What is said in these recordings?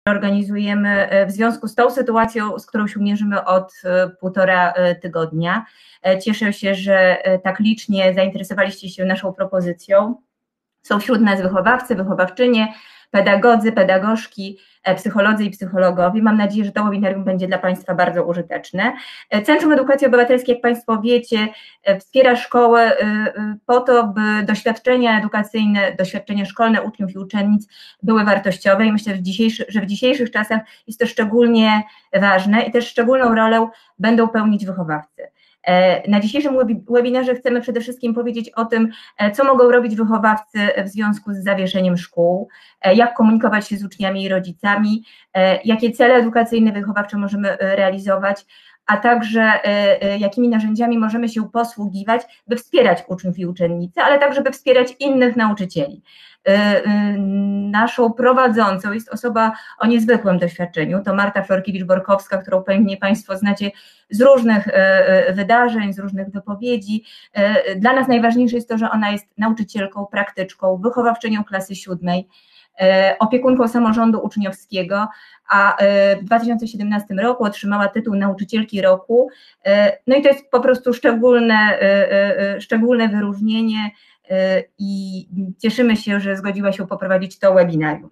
organizujemy w związku z tą sytuacją, z którą się mierzymy od 1,5 tygodnia. Cieszę się, że tak licznie zainteresowaliście się naszą propozycją. Są wśród nas wychowawcy, wychowawczynie, pedagodzy, pedagogzki, psycholodzy i psychologowie. Mam nadzieję, że to webinarium będzie dla Państwa bardzo użyteczne. Centrum Edukacji Obywatelskiej, jak Państwo wiecie, wspiera szkołę po to, by doświadczenia edukacyjne, doświadczenia szkolne uczniów i uczennic były wartościowe i myślę, że w dzisiejszych czasach jest to szczególnie ważne i też szczególną rolę będą pełnić wychowawcy. Na dzisiejszym webinarze chcemy przede wszystkim powiedzieć o tym, co mogą robić wychowawcy w związku z zawieszeniem szkół, jak komunikować się z uczniami i rodzicami, jakie cele edukacyjne wychowawcze możemy realizować, a także jakimi narzędziami możemy się posługiwać, by wspierać uczniów i uczennice, ale także by wspierać innych nauczycieli. Naszą prowadzącą jest osoba o niezwykłym doświadczeniu, to Marta Florkiewicz-Borkowska, którą pewnie Państwo znacie z różnych wydarzeń, z różnych wypowiedzi. Dla nas najważniejsze jest to, że ona jest nauczycielką, praktyczką, wychowawczynią klasy 7, opiekunką samorządu uczniowskiego, a w 2017 roku otrzymała tytuł Nauczycielki Roku. No i to jest po prostu szczególne wyróżnienie i cieszymy się, że zgodziła się poprowadzić to webinarium.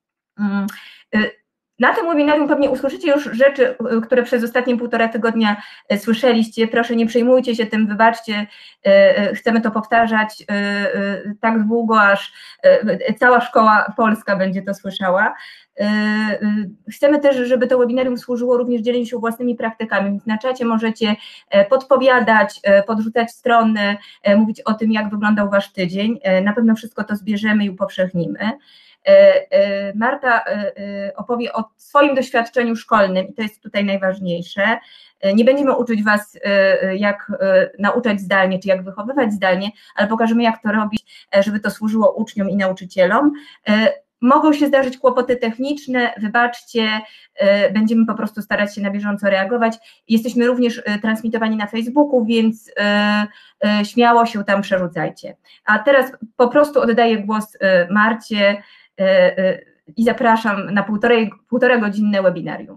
Na tym webinarium pewnie usłyszycie już rzeczy, które przez ostatnie 1,5 tygodnia słyszeliście. Proszę, nie przejmujcie się tym, wybaczcie, chcemy to powtarzać tak długo, aż cała szkoła polska będzie to słyszała. Chcemy też, żeby to webinarium służyło również dzieleniu się własnymi praktykami, więc na czacie możecie podpowiadać, podrzucać strony, mówić o tym, jak wyglądał Wasz tydzień. Na pewno wszystko to zbierzemy i upowszechnimy. Marta opowie o swoim doświadczeniu szkolnym i to jest tutaj najważniejsze. Nie będziemy uczyć Was, jak nauczać zdalnie, czy jak wychowywać zdalnie, ale pokażemy, jak to robić, żeby to służyło uczniom i nauczycielom. Mogą się zdarzyć kłopoty techniczne, wybaczcie, będziemy po prostu starać się na bieżąco reagować. Jesteśmy również transmitowani na Facebooku, więc śmiało się tam przerzucajcie. A teraz po prostu oddaję głos Marcie i zapraszam na półtora godzinne webinarium.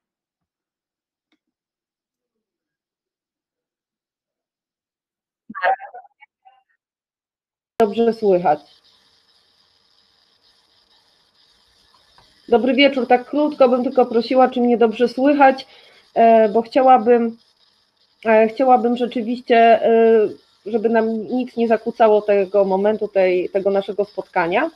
Dobrze słychać. Dobry wieczór, tak krótko bym tylko prosiła, czy mnie dobrze słychać, bo chciałabym rzeczywiście, żeby nam nic nie zakłócało tego momentu, tego naszego spotkania.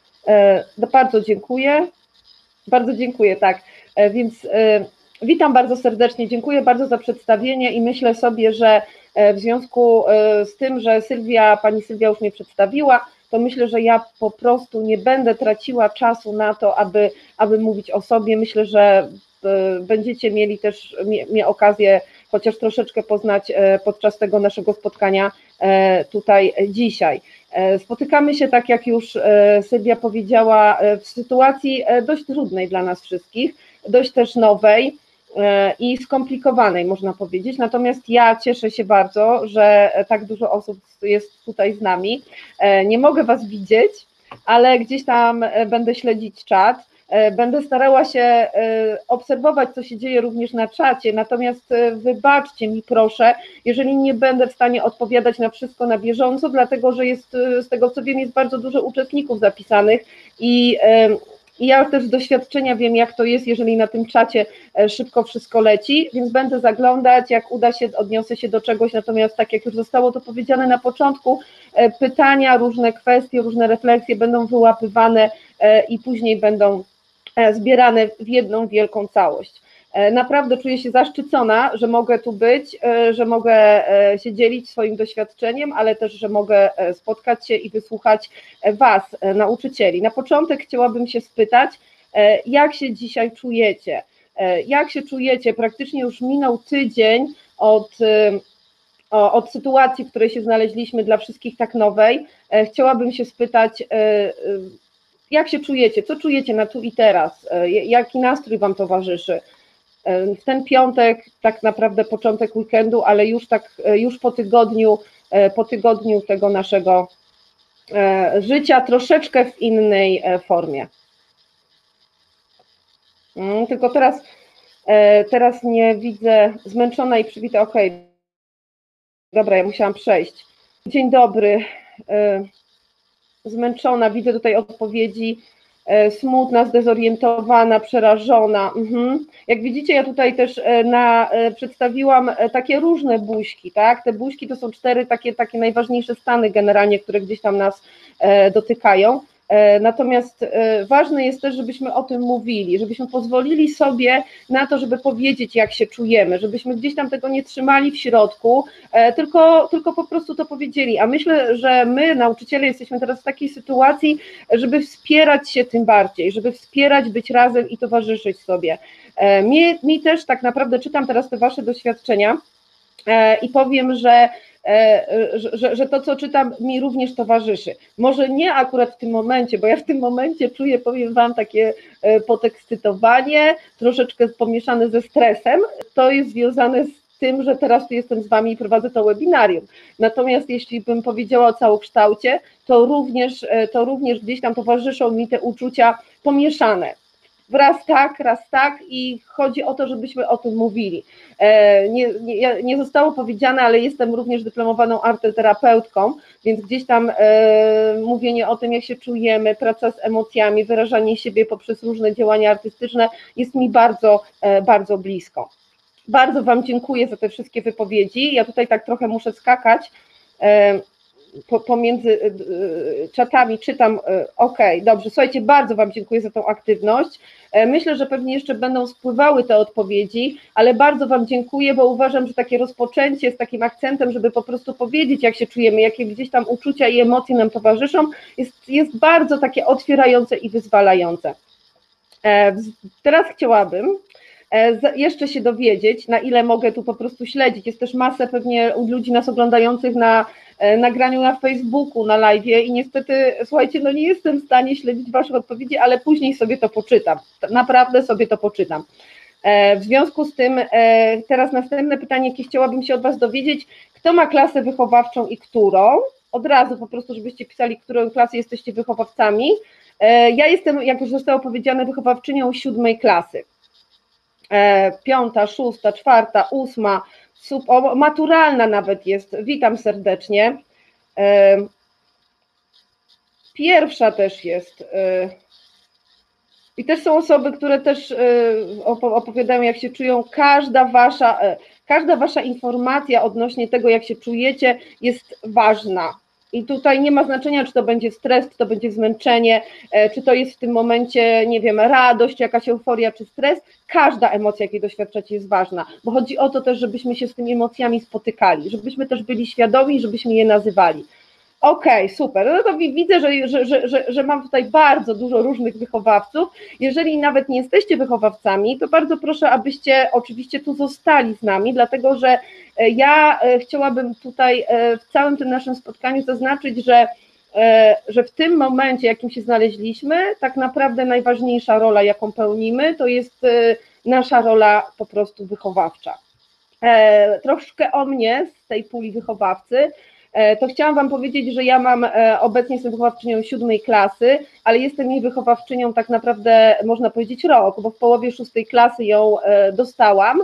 Bardzo dziękuję, tak, więc witam bardzo serdecznie, dziękuję bardzo za przedstawienie i myślę sobie, że w związku z tym, że pani Sylwia już mnie przedstawiła, to myślę, że ja po prostu nie będę traciła czasu na to, aby mówić o sobie. Myślę, że będziecie mieli też okazję chociaż troszeczkę poznać podczas tego naszego spotkania tutaj dzisiaj. Spotykamy się, tak jak już Sylwia powiedziała, w sytuacji dość trudnej dla nas wszystkich, dość też nowej i skomplikowanej, można powiedzieć. Natomiast ja cieszę się bardzo, że tak dużo osób jest tutaj z nami. Nie mogę Was widzieć, ale gdzieś tam będę śledzić czat. Będę starała się obserwować, co się dzieje również na czacie, natomiast wybaczcie mi proszę, jeżeli nie będę w stanie odpowiadać na wszystko na bieżąco, dlatego że jest, z tego co wiem, jest bardzo dużo uczestników zapisanych i ja też z doświadczenia wiem, jak to jest, jeżeli na tym czacie szybko wszystko leci, więc będę zaglądać, jak uda się, odniosę się do czegoś, natomiast tak jak już zostało to powiedziane na początku, pytania, różne kwestie, różne refleksje będą wyłapywane i później będą zbierane w jedną wielką całość. Naprawdę czuję się zaszczycona, że mogę tu być, że mogę się dzielić swoim doświadczeniem, ale też, że mogę spotkać się i wysłuchać Was, nauczycieli. Na początek chciałabym się spytać, jak się dzisiaj czujecie? Jak się czujecie? Praktycznie już minął tydzień od sytuacji, w której się znaleźliśmy, dla wszystkich tak nowej. Chciałabym się spytać, jak się czujecie? Co czujecie na tu i teraz? Jaki nastrój Wam towarzyszy? W ten piątek, tak naprawdę początek weekendu, ale już po tygodniu tego naszego życia, troszeczkę w innej formie. Tylko teraz nie widzę, zmęczona i przywita, okej. Dobra, ja musiałam przejść. Dzień dobry, zmęczona, widzę tutaj odpowiedzi, smutna, zdezorientowana, przerażona. Jak widzicie, ja tutaj też przedstawiłam takie różne buźki, tak? Te buźki to są 4 takie najważniejsze stany generalnie, które gdzieś tam nas dotykają. Natomiast ważne jest też, żebyśmy o tym mówili, żebyśmy pozwolili sobie na to, żeby powiedzieć, jak się czujemy, żebyśmy gdzieś tam tego nie trzymali w środku, tylko po prostu to powiedzieli. A myślę, że my, nauczyciele, jesteśmy teraz w takiej sytuacji, żeby wspierać się tym bardziej, żeby wspierać, być razem i towarzyszyć sobie. Mi też tak naprawdę czytam teraz te wasze doświadczenia i powiem, że to, co czytam, mi również towarzyszy. Może nie akurat w tym momencie, bo ja w tym momencie czuję, powiem wam, takie podekscytowanie, troszeczkę pomieszane ze stresem. To jest związane z tym, że teraz tu jestem z wami i prowadzę to webinarium. Natomiast jeśli bym powiedziała o całokształcie, to również gdzieś tam towarzyszą mi te uczucia pomieszane. Raz tak i chodzi o to, żebyśmy o tym mówili. Nie zostało powiedziane, ale jestem również dyplomowaną arteterapeutką, więc gdzieś tam mówienie o tym, jak się czujemy, praca z emocjami, wyrażanie siebie poprzez różne działania artystyczne jest mi bardzo, bardzo blisko. Bardzo wam dziękuję za te wszystkie wypowiedzi. Ja tutaj tak trochę muszę skakać pomiędzy czatami, czytam, dobrze, słuchajcie, bardzo wam dziękuję za tą aktywność, myślę, że pewnie jeszcze będą spływały te odpowiedzi, ale bardzo wam dziękuję, bo uważam, że takie rozpoczęcie z takim akcentem, żeby po prostu powiedzieć, jak się czujemy, jakie gdzieś tam uczucia i emocje nam towarzyszą, jest bardzo takie otwierające i wyzwalające. Teraz chciałabym jeszcze się dowiedzieć, na ile mogę tu po prostu śledzić. Jest też masę pewnie ludzi nas oglądających na nagraniu na Facebooku, na live'ie i niestety, słuchajcie, no nie jestem w stanie śledzić waszych odpowiedzi, ale później sobie to poczytam. Naprawdę sobie to poczytam. W związku z tym teraz następne pytanie, jakie chciałabym się od was dowiedzieć, kto ma klasę wychowawczą i którą? Od razu po prostu, żebyście pisali, którą klasy jesteście wychowawcami. Ja jestem, jak już zostało powiedziane, wychowawczynią 7. klasy. 5., 6., 4., 8., maturalna nawet jest, witam serdecznie. 1. też jest. I też są osoby, które też opowiadają, jak się czują. Każda wasza informacja odnośnie tego, jak się czujecie, jest ważna. I tutaj nie ma znaczenia, czy to będzie stres, czy to będzie zmęczenie, czy to jest w tym momencie, nie wiem, radość, jakaś euforia, czy stres. Każda emocja, jakiej doświadczacie, jest ważna, bo chodzi o to też, żebyśmy się z tymi emocjami spotykali, żebyśmy też byli świadomi, żebyśmy je nazywali. Okej, super. No to widzę, że mam tutaj bardzo dużo różnych wychowawców. Jeżeli nawet nie jesteście wychowawcami, to bardzo proszę, abyście oczywiście tu zostali z nami, dlatego że ja chciałabym tutaj w całym tym naszym spotkaniu zaznaczyć, że w tym momencie, jakim się znaleźliśmy, tak naprawdę najważniejsza rola, jaką pełnimy, to jest nasza rola po prostu wychowawcza. Troszkę o mnie z tej puli wychowawcy. To chciałam wam powiedzieć, że ja obecnie jestem wychowawczynią 7. klasy, ale jestem jej wychowawczynią tak naprawdę, można powiedzieć, rok, bo w połowie 6. klasy ją dostałam,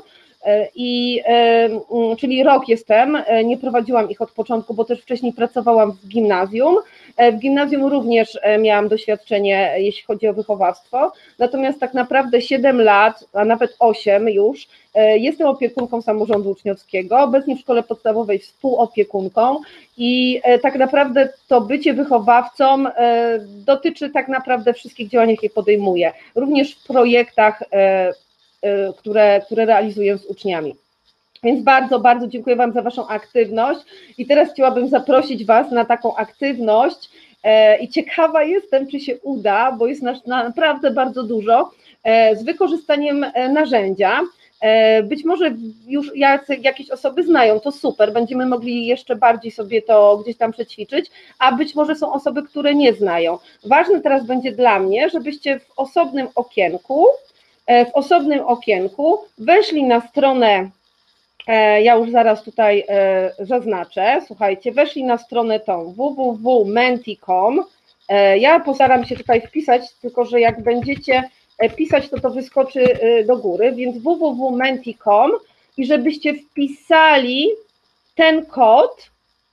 czyli rok jestem, nie prowadziłam ich od początku, bo też wcześniej pracowałam w gimnazjum. W gimnazjum również miałam doświadczenie, jeśli chodzi o wychowawstwo, natomiast tak naprawdę 7 lat, a nawet 8 już, jestem opiekunką samorządu uczniowskiego, obecnie w szkole podstawowej współopiekunką i tak naprawdę to bycie wychowawcą dotyczy tak naprawdę wszystkich działań, jakie podejmuję, również w projektach, które realizuję z uczniami. Więc bardzo, bardzo dziękuję wam za waszą aktywność i teraz chciałabym zaprosić was na taką aktywność i ciekawa jestem, czy się uda, bo jest naprawdę bardzo dużo, z wykorzystaniem narzędzia. Być może już jakieś osoby znają, to super, będziemy mogli jeszcze bardziej sobie to gdzieś tam przećwiczyć, a być może są osoby, które nie znają. Ważne teraz będzie dla mnie, żebyście w osobnym okienku weszli na stronę, ja już zaraz tutaj zaznaczę, słuchajcie, weszli na stronę tą www.menti.com, ja postaram się tutaj wpisać, tylko że jak będziecie pisać, to wyskoczy do góry, więc www.menti.com i żebyście wpisali ten kod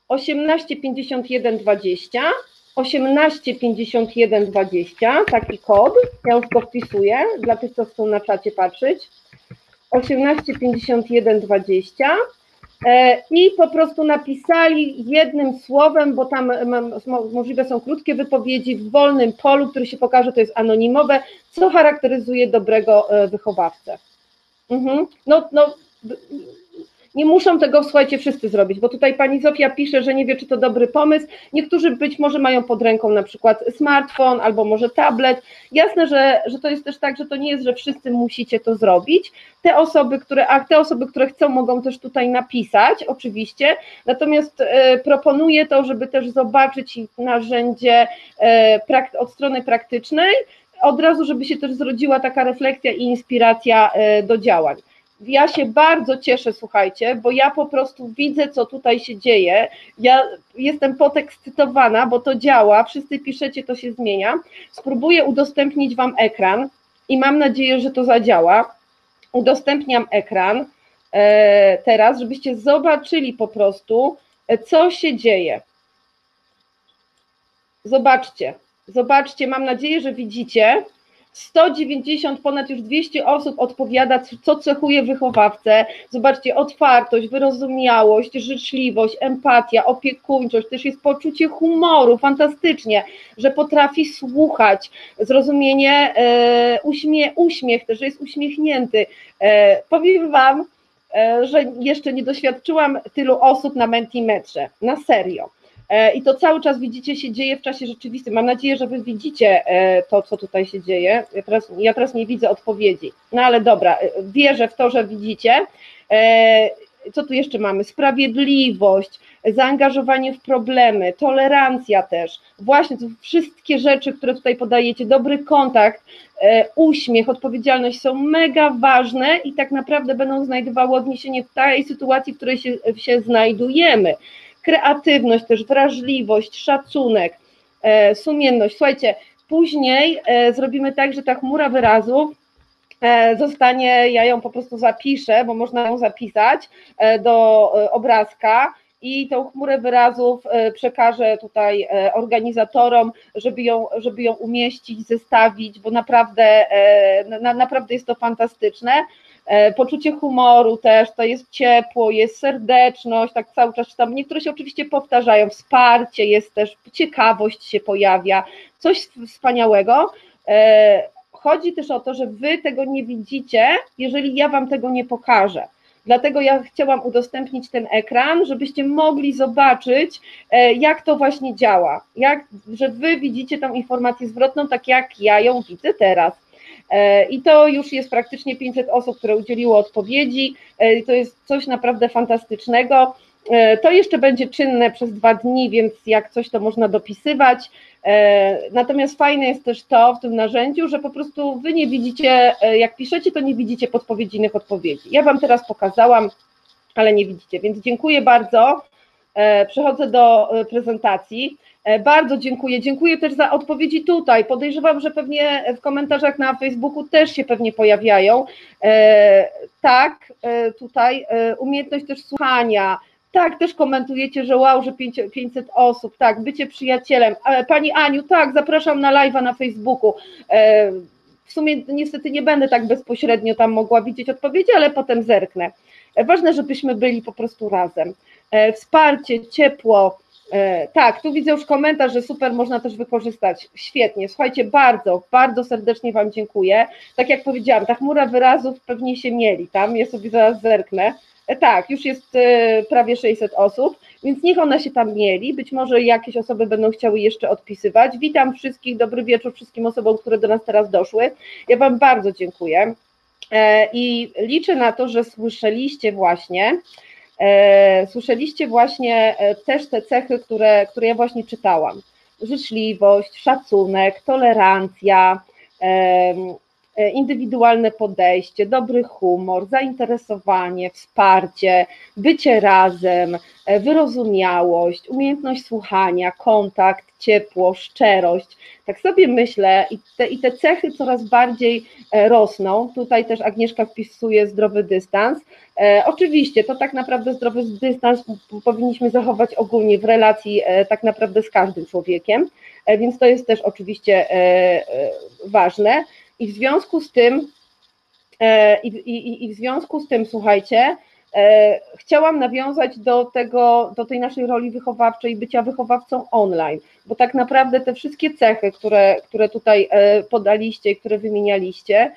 185120, 185120, taki kod, ja już go wpisuję, dla tych, co chcą na czacie patrzeć, 185120 i po prostu napisali jednym słowem, bo tam możliwe są krótkie wypowiedzi w wolnym polu, który się pokaże, to jest anonimowe, co charakteryzuje dobrego wychowawcę. No, nie muszą tego, słuchajcie, wszyscy zrobić, bo tutaj pani Zofia pisze, że nie wie, czy to dobry pomysł. Niektórzy być może mają pod ręką na przykład smartfon albo może tablet. Jasne, że to jest też tak, że to nie jest, że wszyscy musicie to zrobić. Te osoby, które chcą, mogą też tutaj napisać, oczywiście. Natomiast proponuję to, żeby też zobaczyć narzędzie od strony praktycznej, od razu, żeby się też zrodziła taka refleksja i inspiracja do działań. Ja się bardzo cieszę, słuchajcie, bo ja po prostu widzę, co tutaj się dzieje. Ja jestem podekscytowana, bo to działa, wszyscy piszecie, to się zmienia. Spróbuję udostępnić Wam ekran i mam nadzieję, że to zadziała. Udostępniam ekran teraz, żebyście zobaczyli po prostu, co się dzieje. Zobaczcie, mam nadzieję, że widzicie. 190, ponad już 200 osób odpowiada, co cechuje wychowawcę. Zobaczcie, otwartość, wyrozumiałość, życzliwość, empatia, opiekuńczość, też jest poczucie humoru, fantastycznie, że potrafi słuchać, zrozumienie, uśmiech też, że jest uśmiechnięty. Powiem Wam, że jeszcze nie doświadczyłam tylu osób na Mentimetrze, na serio. I to cały czas widzicie się dzieje w czasie rzeczywistym. Mam nadzieję, że Wy widzicie to, co tutaj się dzieje. Ja teraz nie widzę odpowiedzi. No ale dobra, wierzę w to, że widzicie. Co tu jeszcze mamy? Sprawiedliwość, zaangażowanie w problemy, tolerancja też. Właśnie to wszystkie rzeczy, które tutaj podajecie, dobry kontakt, uśmiech, odpowiedzialność są mega ważne i tak naprawdę będą znajdowały odniesienie w tej sytuacji, w której się znajdujemy. Kreatywność, też wrażliwość, szacunek, sumienność. Słuchajcie, później zrobimy tak, że ta chmura wyrazów zostanie, ja ją po prostu zapiszę, bo można ją zapisać do obrazka i tą chmurę wyrazów przekażę tutaj organizatorom, żeby ją umieścić, zestawić, bo naprawdę jest to fantastyczne. Poczucie humoru też, to jest ciepło, jest serdeczność, tak cały czas tam, niektóre się oczywiście powtarzają, wsparcie jest też, ciekawość się pojawia, coś wspaniałego. Chodzi też o to, że Wy tego nie widzicie, jeżeli ja Wam tego nie pokażę. Dlatego ja chciałam udostępnić ten ekran, żebyście mogli zobaczyć, jak to właśnie działa, że Wy widzicie tą informację zwrotną, tak jak ja ją widzę teraz. I to już jest praktycznie 500 osób, które udzieliło odpowiedzi, to jest coś naprawdę fantastycznego. To jeszcze będzie czynne przez 2 dni, więc jak coś, to można dopisywać. Natomiast fajne jest też to w tym narzędziu, że po prostu Wy nie widzicie, jak piszecie, to nie widzicie podpowiedzinnych odpowiedzi. Ja Wam teraz pokazałam, ale nie widzicie, więc dziękuję bardzo. Przechodzę do prezentacji. Bardzo dziękuję też za odpowiedzi tutaj. Podejrzewam, że pewnie w komentarzach na Facebooku też się pewnie pojawiają. Tak, tutaj umiejętność też słuchania. Tak, też komentujecie, że wow, że 500 osób, tak, bycie przyjacielem. Pani Aniu, tak, zapraszam na live'a na Facebooku. W sumie niestety nie będę tak bezpośrednio tam mogła widzieć odpowiedzi, ale potem zerknę. Ważne, żebyśmy byli po prostu razem. Wsparcie, ciepło. Tak, tu widzę już komentarz, że super, można też wykorzystać. Świetnie, słuchajcie, bardzo serdecznie Wam dziękuję. Tak jak powiedziałam, ta chmura wyrazów pewnie się mieli tam, ja sobie zaraz zerknę. Tak, już jest prawie 600 osób, więc niech one się tam mieli, być może jakieś osoby będą chciały jeszcze odpisywać. Witam wszystkich, dobry wieczór wszystkim osobom, które do nas teraz doszły. Ja Wam bardzo dziękuję i liczę na to, że słyszeliście właśnie też te cechy, które ja właśnie czytałam. Życzliwość, szacunek, tolerancja, indywidualne podejście, dobry humor, zainteresowanie, wsparcie, bycie razem, wyrozumiałość, umiejętność słuchania, kontakt, ciepło, szczerość. Tak sobie myślę i te cechy coraz bardziej rosną. Tutaj też Agnieszka wpisuje zdrowy dystans. Oczywiście to tak naprawdę zdrowy dystans powinniśmy zachować ogólnie w relacji tak naprawdę z każdym człowiekiem, więc to jest też oczywiście ważne. I w związku z tym, słuchajcie, chciałam nawiązać do tej naszej roli wychowawczej, bycia wychowawcą online, bo tak naprawdę te wszystkie cechy, które tutaj podaliście i które wymienialiście,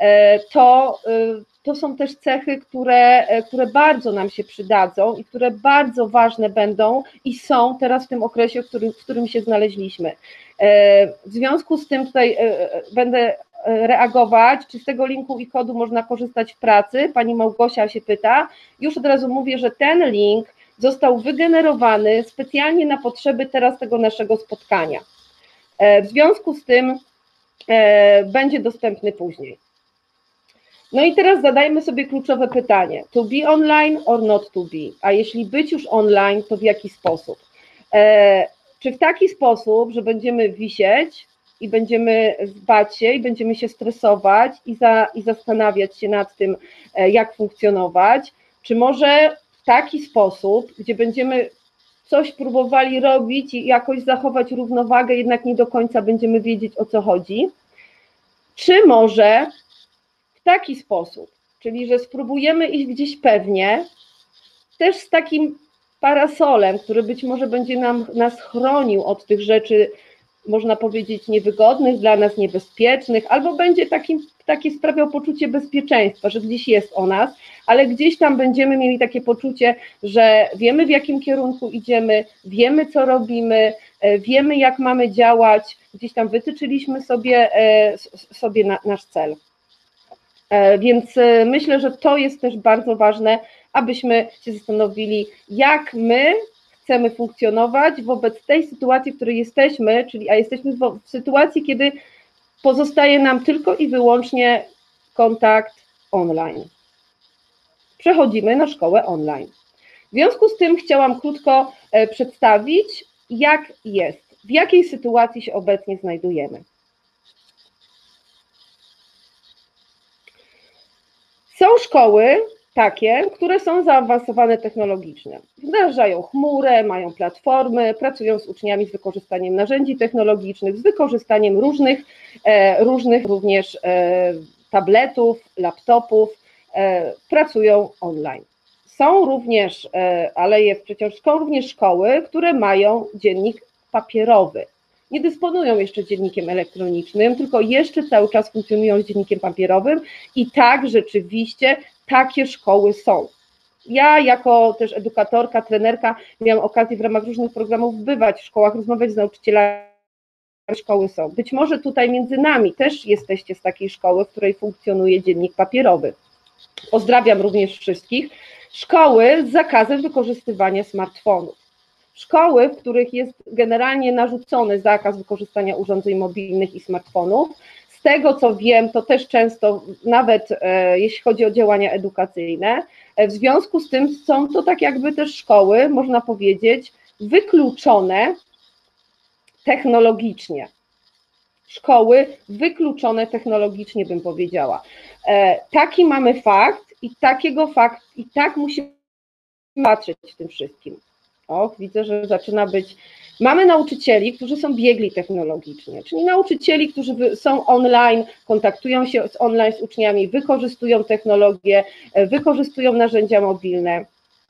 to są też cechy, które bardzo nam się przydadzą i które bardzo ważne będą i są teraz w tym okresie, w którym się znaleźliśmy. W związku z tym tutaj będę reagować, czy z tego linku i kodu można korzystać w pracy. Pani Małgosia się pyta. Już od razu mówię, że ten link został wygenerowany specjalnie na potrzeby teraz tego naszego spotkania. W związku z tym będzie dostępny później. No i teraz zadajmy sobie kluczowe pytanie. To be online or not to be? A jeśli być już online, to w jaki sposób? Czy w taki sposób, że będziemy wisieć i będziemy bać się i będziemy się stresować i zastanawiać się nad tym, jak funkcjonować, czy może w taki sposób, gdzie będziemy coś próbowali robić i jakoś zachować równowagę, jednak nie do końca będziemy wiedzieć, o co chodzi, czy może w taki sposób, czyli że spróbujemy iść gdzieś pewnie, też z takim parasolem, który być może będzie nas chronił od tych rzeczy, można powiedzieć, niewygodnych, dla nas niebezpiecznych, albo będzie takie sprawiał poczucie bezpieczeństwa, że gdzieś jest o nas, ale gdzieś tam będziemy mieli takie poczucie, że wiemy, w jakim kierunku idziemy, wiemy, co robimy, wiemy, jak mamy działać, gdzieś tam wytyczyliśmy sobie nasz cel. Więc myślę, że to jest też bardzo ważne, abyśmy się zastanowili, jak my chcemy funkcjonować wobec tej sytuacji, w której jesteśmy, a jesteśmy w sytuacji, kiedy pozostaje nam tylko i wyłącznie kontakt online. Przechodzimy na szkołę online. W związku z tym chciałam krótko przedstawić, jak jest, w jakiej sytuacji się obecnie znajdujemy. Są szkoły takie, które są zaawansowane technologicznie. Wdrażają chmurę, mają platformy, pracują z uczniami z wykorzystaniem narzędzi technologicznych, z wykorzystaniem różnych również tabletów, laptopów, pracują online. Są również, są również szkoły, które mają dziennik papierowy. Nie dysponują jeszcze dziennikiem elektronicznym, tylko jeszcze cały czas funkcjonują z dziennikiem papierowym i tak rzeczywiście takie szkoły są. Ja jako też edukatorka, trenerka miałam okazję w ramach różnych programów bywać w szkołach, rozmawiać z nauczycielami, szkoły są. Być może tutaj między nami też jesteście z takiej szkoły, w której funkcjonuje dziennik papierowy. Pozdrawiam również wszystkich. Szkoły z zakazem wykorzystywania smartfonów. Szkoły, w których jest generalnie narzucony zakaz wykorzystania urządzeń mobilnych i smartfonów. Z tego co wiem, to też często, nawet jeśli chodzi o działania edukacyjne, w związku z tym są to tak jakby też szkoły, można powiedzieć, wykluczone technologicznie. Szkoły wykluczone technologicznie, bym powiedziała. Taki mamy fakt i tak musimy patrzeć w tym wszystkim. Widzę, że zaczyna być. Mamy nauczycieli, którzy są biegli technologicznie, czyli nauczycieli, którzy są online, kontaktują się online z uczniami, wykorzystują technologię, wykorzystują narzędzia mobilne.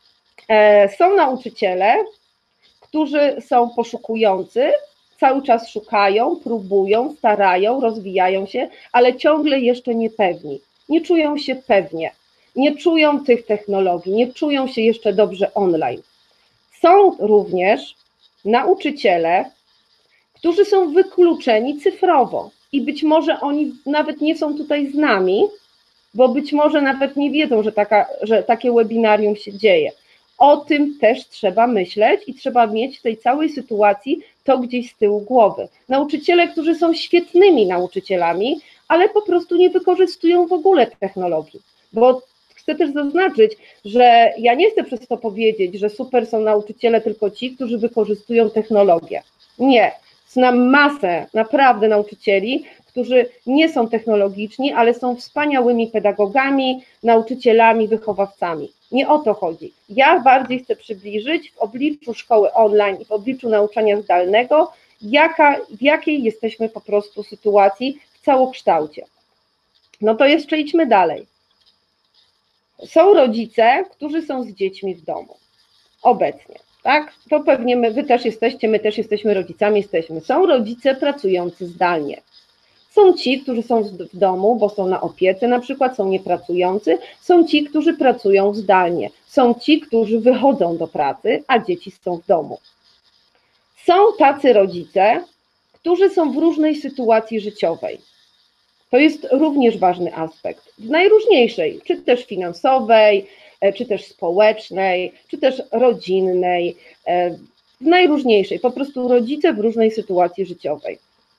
Są nauczyciele, którzy są poszukujący, cały czas szukają, próbują, starają, rozwijają się, ale ciągle jeszcze niepewni, nie czują się pewnie, nie czują tych technologii, nie czują się jeszcze dobrze online. Są również nauczyciele, którzy są wykluczeni cyfrowo i być może oni nawet nie są tutaj z nami, bo być może nawet nie wiedzą, że takie webinarium się dzieje. O tym też trzeba myśleć i trzeba mieć w tej całej sytuacji to gdzieś z tyłu głowy. Nauczyciele, którzy są świetnymi nauczycielami, ale po prostu nie wykorzystują w ogóle technologii, bo chcę też zaznaczyć, że ja nie chcę przez to powiedzieć, że super są nauczyciele tylko ci, którzy wykorzystują technologię. Nie, znam masę naprawdę nauczycieli, którzy nie są technologiczni, ale są wspaniałymi pedagogami, nauczycielami, wychowawcami. Nie o to chodzi. Ja bardziej chcę przybliżyć w obliczu szkoły online i w obliczu nauczania zdalnego, w jakiej jesteśmy po prostu sytuacji w całokształcie. No to jeszcze idźmy dalej. Są rodzice, którzy są z dziećmi w domu obecnie, tak? To pewnie wy też jesteście, my też jesteśmy rodzicami, Są rodzice pracujący zdalnie. Są ci, którzy są w domu, bo są na opiece na przykład, są niepracujący, są ci, którzy pracują zdalnie, są ci, którzy wychodzą do pracy, a dzieci są w domu. Są tacy rodzice, którzy są w różnej sytuacji życiowej. To jest również ważny aspekt, w najróżniejszej, czy też finansowej, czy też społecznej, czy też rodzinnej, w najróżniejszej, po prostu rodzice w różnej sytuacji życiowej.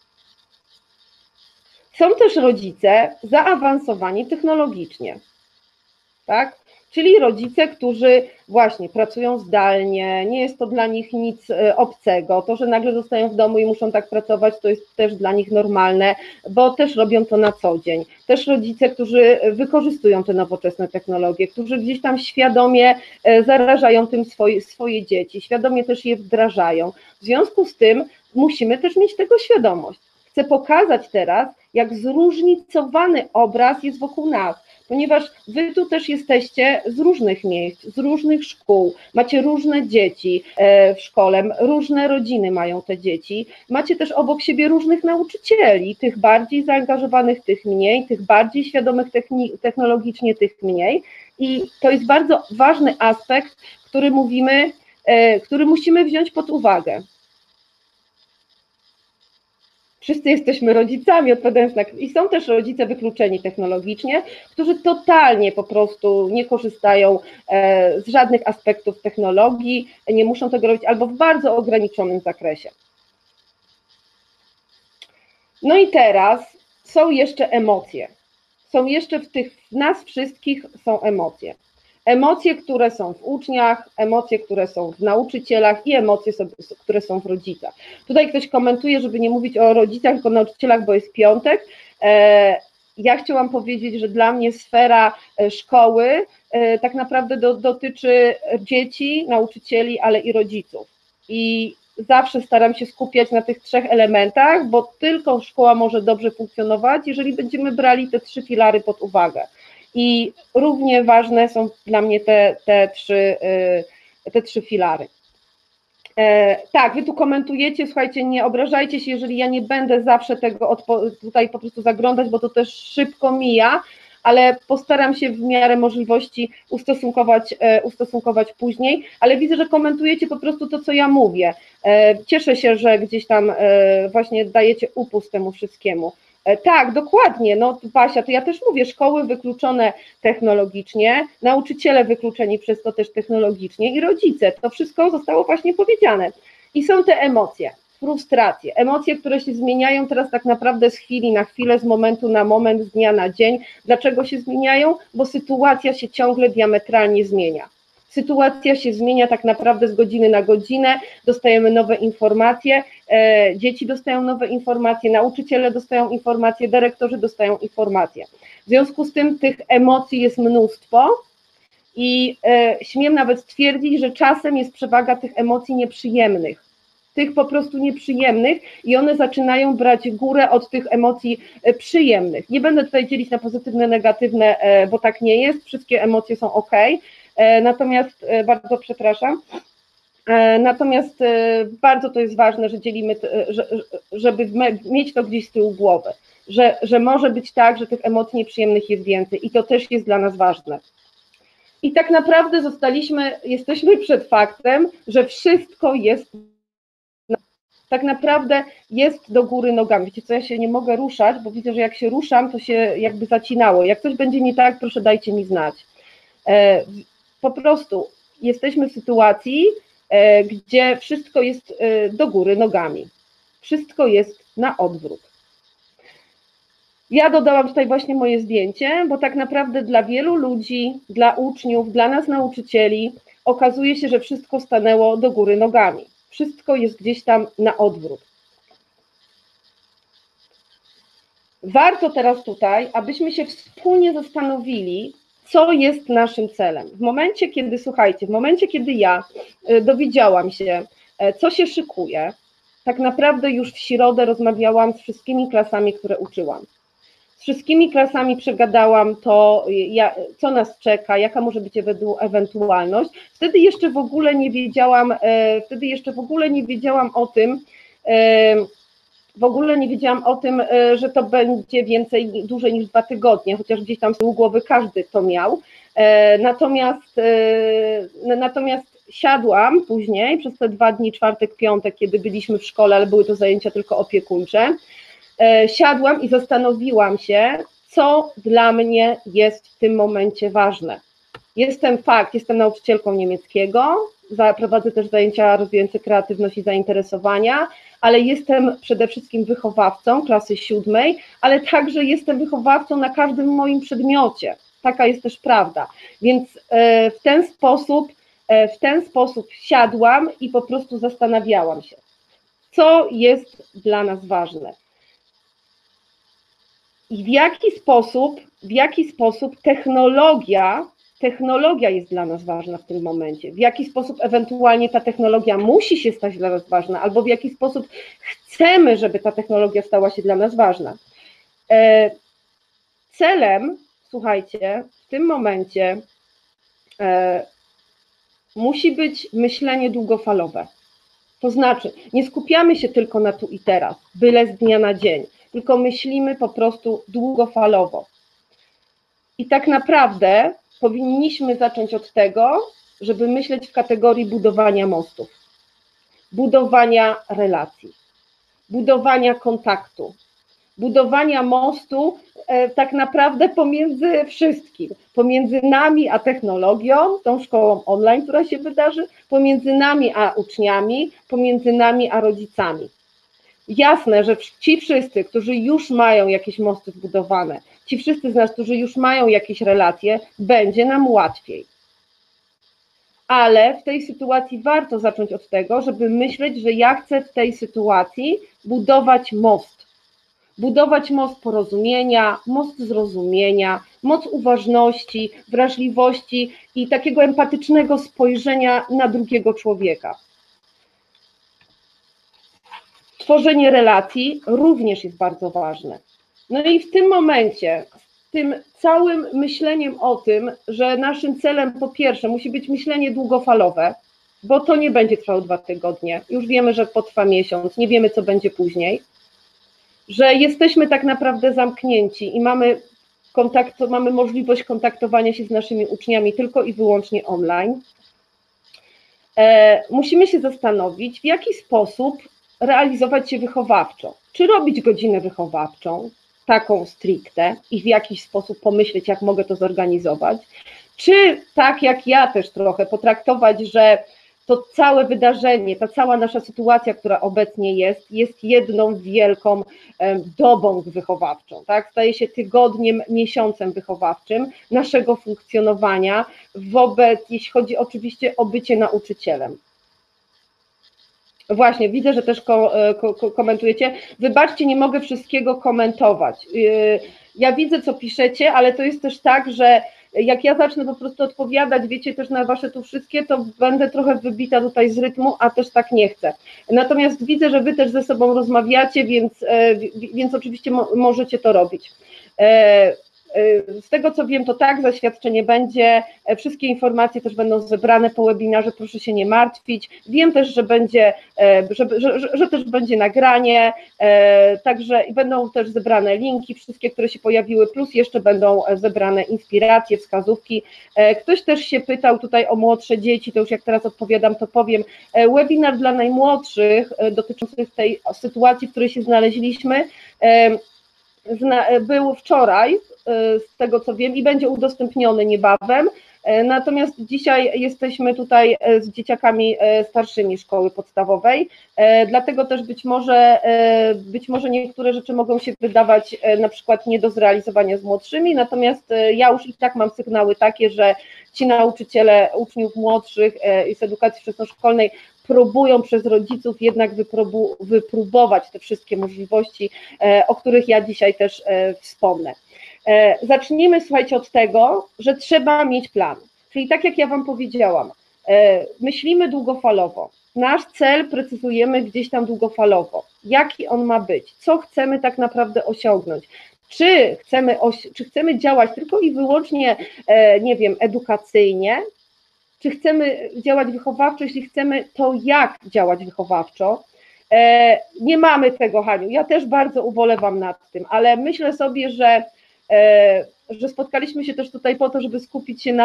Są też rodzice zaawansowani technologicznie, tak? Czyli rodzice, którzy właśnie pracują zdalnie, nie jest to dla nich nic obcego, to, że nagle zostają w domu i muszą tak pracować, to jest też dla nich normalne, bo też robią to na co dzień. Też rodzice, którzy wykorzystują te nowoczesne technologie, którzy gdzieś tam świadomie zarażają tym swoje dzieci, świadomie też je wdrażają. W związku z tym musimy też mieć tego świadomość. Chcę pokazać teraz, jak zróżnicowany obraz jest wokół nas, ponieważ wy tu też jesteście z różnych miejsc, z różnych szkół, macie różne dzieci w szkole, różne rodziny mają te dzieci, macie też obok siebie różnych nauczycieli, tych bardziej zaangażowanych, tych mniej, tych bardziej świadomych technologicznie, tych mniej, i to jest bardzo ważny aspekt, który musimy wziąć pod uwagę. Wszyscy jesteśmy rodzicami, odpowiadając na... I są też rodzice wykluczeni technologicznie, którzy totalnie po prostu nie korzystają z żadnych aspektów technologii, nie muszą tego robić albo w bardzo ograniczonym zakresie. No i teraz są jeszcze emocje. Są jeszcze w nas wszystkich są emocje. Emocje, które są w uczniach, emocje, które są w nauczycielach i emocje, które są w rodzicach. Tutaj ktoś komentuje, żeby nie mówić o rodzicach, tylko o nauczycielach, bo jest piątek. Ja chciałam powiedzieć, że dla mnie sfera szkoły tak naprawdę dotyczy dzieci, nauczycieli, ale i rodziców. I zawsze staram się skupiać na tych trzech elementach, bo tylko szkoła może dobrze funkcjonować, jeżeli będziemy brali te trzy filary pod uwagę. I równie ważne są dla mnie te trzy filary. Tak, wy tu komentujecie, słuchajcie, nie obrażajcie się, jeżeli ja nie będę zawsze tego tutaj po prostu zaglądać, bo to też szybko mija, ale postaram się w miarę możliwości ustosunkować później, ale widzę, że komentujecie po prostu to, co ja mówię. Cieszę się, że gdzieś tam właśnie dajecie upust temu wszystkiemu. Tak, dokładnie, no Basia, to ja też mówię, szkoły wykluczone technologicznie, nauczyciele wykluczeni przez to też technologicznie i rodzice, to wszystko zostało właśnie powiedziane. I są te emocje, frustracje, emocje, które się zmieniają teraz tak naprawdę z chwili na chwilę, z momentu na moment, z dnia na dzień. Dlaczego się zmieniają? Bo sytuacja się ciągle diametralnie zmienia. Sytuacja się zmienia tak naprawdę z godziny na godzinę, dostajemy nowe informacje, dzieci dostają nowe informacje, nauczyciele dostają informacje, dyrektorzy dostają informacje. W związku z tym tych emocji jest mnóstwo i śmiem nawet stwierdzić, że czasem jest przewaga tych emocji nieprzyjemnych, tych po prostu nieprzyjemnych i one zaczynają brać górę od tych emocji przyjemnych. Nie będę tutaj dzielić na pozytywne, negatywne, bo tak nie jest, wszystkie emocje są ok. Natomiast, bardzo przepraszam, natomiast bardzo to jest ważne, że dzielimy, żeby mieć to gdzieś z tyłu głowy, że może być tak, że tych emocji nieprzyjemnych jest więcej i to też jest dla nas ważne. I tak naprawdę jesteśmy przed faktem, że wszystko jest, tak naprawdę jest do góry nogami. Wiecie co, ja się nie mogę ruszać, bo widzę, że jak się ruszam, to się jakby zacinało. Jak coś będzie nie tak, proszę dajcie mi znać. Po prostu jesteśmy w sytuacji, gdzie wszystko jest do góry nogami. Wszystko jest na odwrót. Ja dodałam tutaj właśnie moje zdjęcie, bo tak naprawdę dla wielu ludzi, dla uczniów, dla nas nauczycieli okazuje się, że wszystko stanęło do góry nogami. Wszystko jest gdzieś tam na odwrót. Warto teraz tutaj, abyśmy się wspólnie zastanowili, co jest naszym celem. W momencie, kiedy, słuchajcie, w momencie, kiedy ja dowiedziałam się, co się szykuje, tak naprawdę już w środę rozmawiałam z wszystkimi klasami, które uczyłam. Z wszystkimi klasami przegadałam to, co nas czeka, jaka może być ewentualność. Wtedy jeszcze w ogóle nie wiedziałam o tym, że to będzie dłużej niż 2 tygodnie, chociaż gdzieś tam z tyłu głowy każdy to miał. Natomiast siadłam później przez te 2 dni, czwartek, piątek, kiedy byliśmy w szkole, ale były to zajęcia tylko opiekuńcze. Siadłam i zastanowiłam się, co dla mnie jest w tym momencie ważne. Jestem nauczycielką niemieckiego, prowadzę też zajęcia rozwijające kreatywność i zainteresowania, ale jestem przede wszystkim wychowawcą klasy 7, ale także jestem wychowawcą na każdym moim przedmiocie. Taka jest też prawda. Więc w ten sposób siadłam i po prostu zastanawiałam się, co jest dla nas ważne. I w jaki sposób technologia jest dla nas ważna w tym momencie, w jaki sposób ewentualnie ta technologia musi się stać dla nas ważna, albo w jaki sposób chcemy, żeby ta technologia stała się dla nas ważna. Celem, słuchajcie, w tym momencie musi być myślenie długofalowe. To znaczy, nie skupiamy się tylko na tu i teraz, byle z dnia na dzień, tylko myślimy po prostu długofalowo. I tak naprawdę powinniśmy zacząć od tego, żeby myśleć w kategorii budowania mostów, budowania relacji, budowania kontaktu, budowania mostu tak naprawdę pomiędzy wszystkim, pomiędzy nami a technologią, tą szkołą online, która się wydarzy, pomiędzy nami a uczniami, pomiędzy nami a rodzicami. Jasne, że ci wszyscy, którzy już mają jakieś mosty zbudowane, ci wszyscy z nas, którzy już mają jakieś relacje, będzie nam łatwiej. Ale w tej sytuacji warto zacząć od tego, żeby myśleć, że ja chcę w tej sytuacji budować most. Budować most porozumienia, most zrozumienia, most uważności, wrażliwości i takiego empatycznego spojrzenia na drugiego człowieka. Tworzenie relacji również jest bardzo ważne. No i w tym momencie, z tym całym myśleniem o tym, że naszym celem po pierwsze musi być myślenie długofalowe, bo to nie będzie trwało 2 tygodnie, już wiemy, że potrwa miesiąc, nie wiemy, co będzie później, że jesteśmy tak naprawdę zamknięci i mamy możliwość kontaktowania się z naszymi uczniami tylko i wyłącznie online. Musimy się zastanowić, w jaki sposób realizować się wychowawczo. Czy robić godzinę wychowawczą, taką stricte i w jakiś sposób pomyśleć, jak mogę to zorganizować, czy tak jak ja też trochę potraktować, że to całe wydarzenie, ta cała nasza sytuacja, która obecnie jest jedną wielką dobą wychowawczą, tak? Staje się tygodniem, miesiącem wychowawczym naszego funkcjonowania jeśli chodzi oczywiście o bycie nauczycielem. Właśnie, widzę, że też komentujecie. Wybaczcie, nie mogę wszystkiego komentować. Ja widzę, co piszecie, ale to jest też tak, że jak ja zacznę po prostu odpowiadać, wiecie, też na wasze tu wszystkie, to będę trochę wybita tutaj z rytmu, a też tak nie chcę. Natomiast widzę, że wy też ze sobą rozmawiacie, więc oczywiście możecie to robić. Z tego co wiem, to tak, zaświadczenie będzie, wszystkie informacje też będą zebrane po webinarze, proszę się nie martwić. Wiem też, że będzie, że też będzie nagranie, także będą też zebrane linki, wszystkie, które się pojawiły, plus jeszcze będą zebrane inspiracje, wskazówki. Ktoś też się pytał tutaj o młodsze dzieci, to już jak teraz odpowiadam, to powiem. Webinar dla najmłodszych dotyczący tej sytuacji, w której się znaleźliśmy, był wczoraj, z tego co wiem, i będzie udostępniony niebawem. Natomiast dzisiaj jesteśmy tutaj z dzieciakami starszymi szkoły podstawowej, dlatego też być może niektóre rzeczy mogą się wydawać na przykład nie do zrealizowania z młodszymi, natomiast ja już i tak mam sygnały takie, że ci nauczyciele uczniów młodszych z edukacji wczesnoszkolnej próbują przez rodziców jednak wypróbować te wszystkie możliwości, o których ja dzisiaj też wspomnę. Zacznijmy, słuchajcie, od tego, że trzeba mieć plan. Czyli tak jak ja Wam powiedziałam, myślimy długofalowo. Nasz cel precyzujemy gdzieś tam długofalowo. Jaki on ma być? Co chcemy tak naprawdę osiągnąć? Czy chcemy działać tylko i wyłącznie, nie wiem, edukacyjnie? Czy chcemy działać wychowawczo? Jeśli chcemy, to jak działać wychowawczo? Nie mamy tego, Haniu. Ja też bardzo ubolewam nad tym, ale myślę sobie, że spotkaliśmy się też tutaj po to, żeby skupić się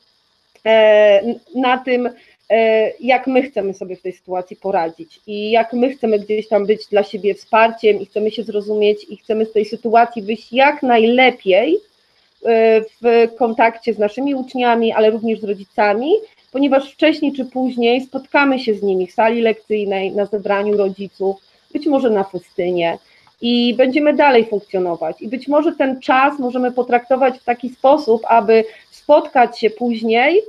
na tym, jak my chcemy sobie w tej sytuacji poradzić i jak my chcemy gdzieś tam być dla siebie wsparciem i chcemy się zrozumieć i chcemy z tej sytuacji wyjść jak najlepiej w kontakcie z naszymi uczniami, ale również z rodzicami, ponieważ wcześniej czy później spotkamy się z nimi w sali lekcyjnej, na zebraniu rodziców, być może na festynie i będziemy dalej funkcjonować. I być może ten czas możemy potraktować w taki sposób, aby spotkać się później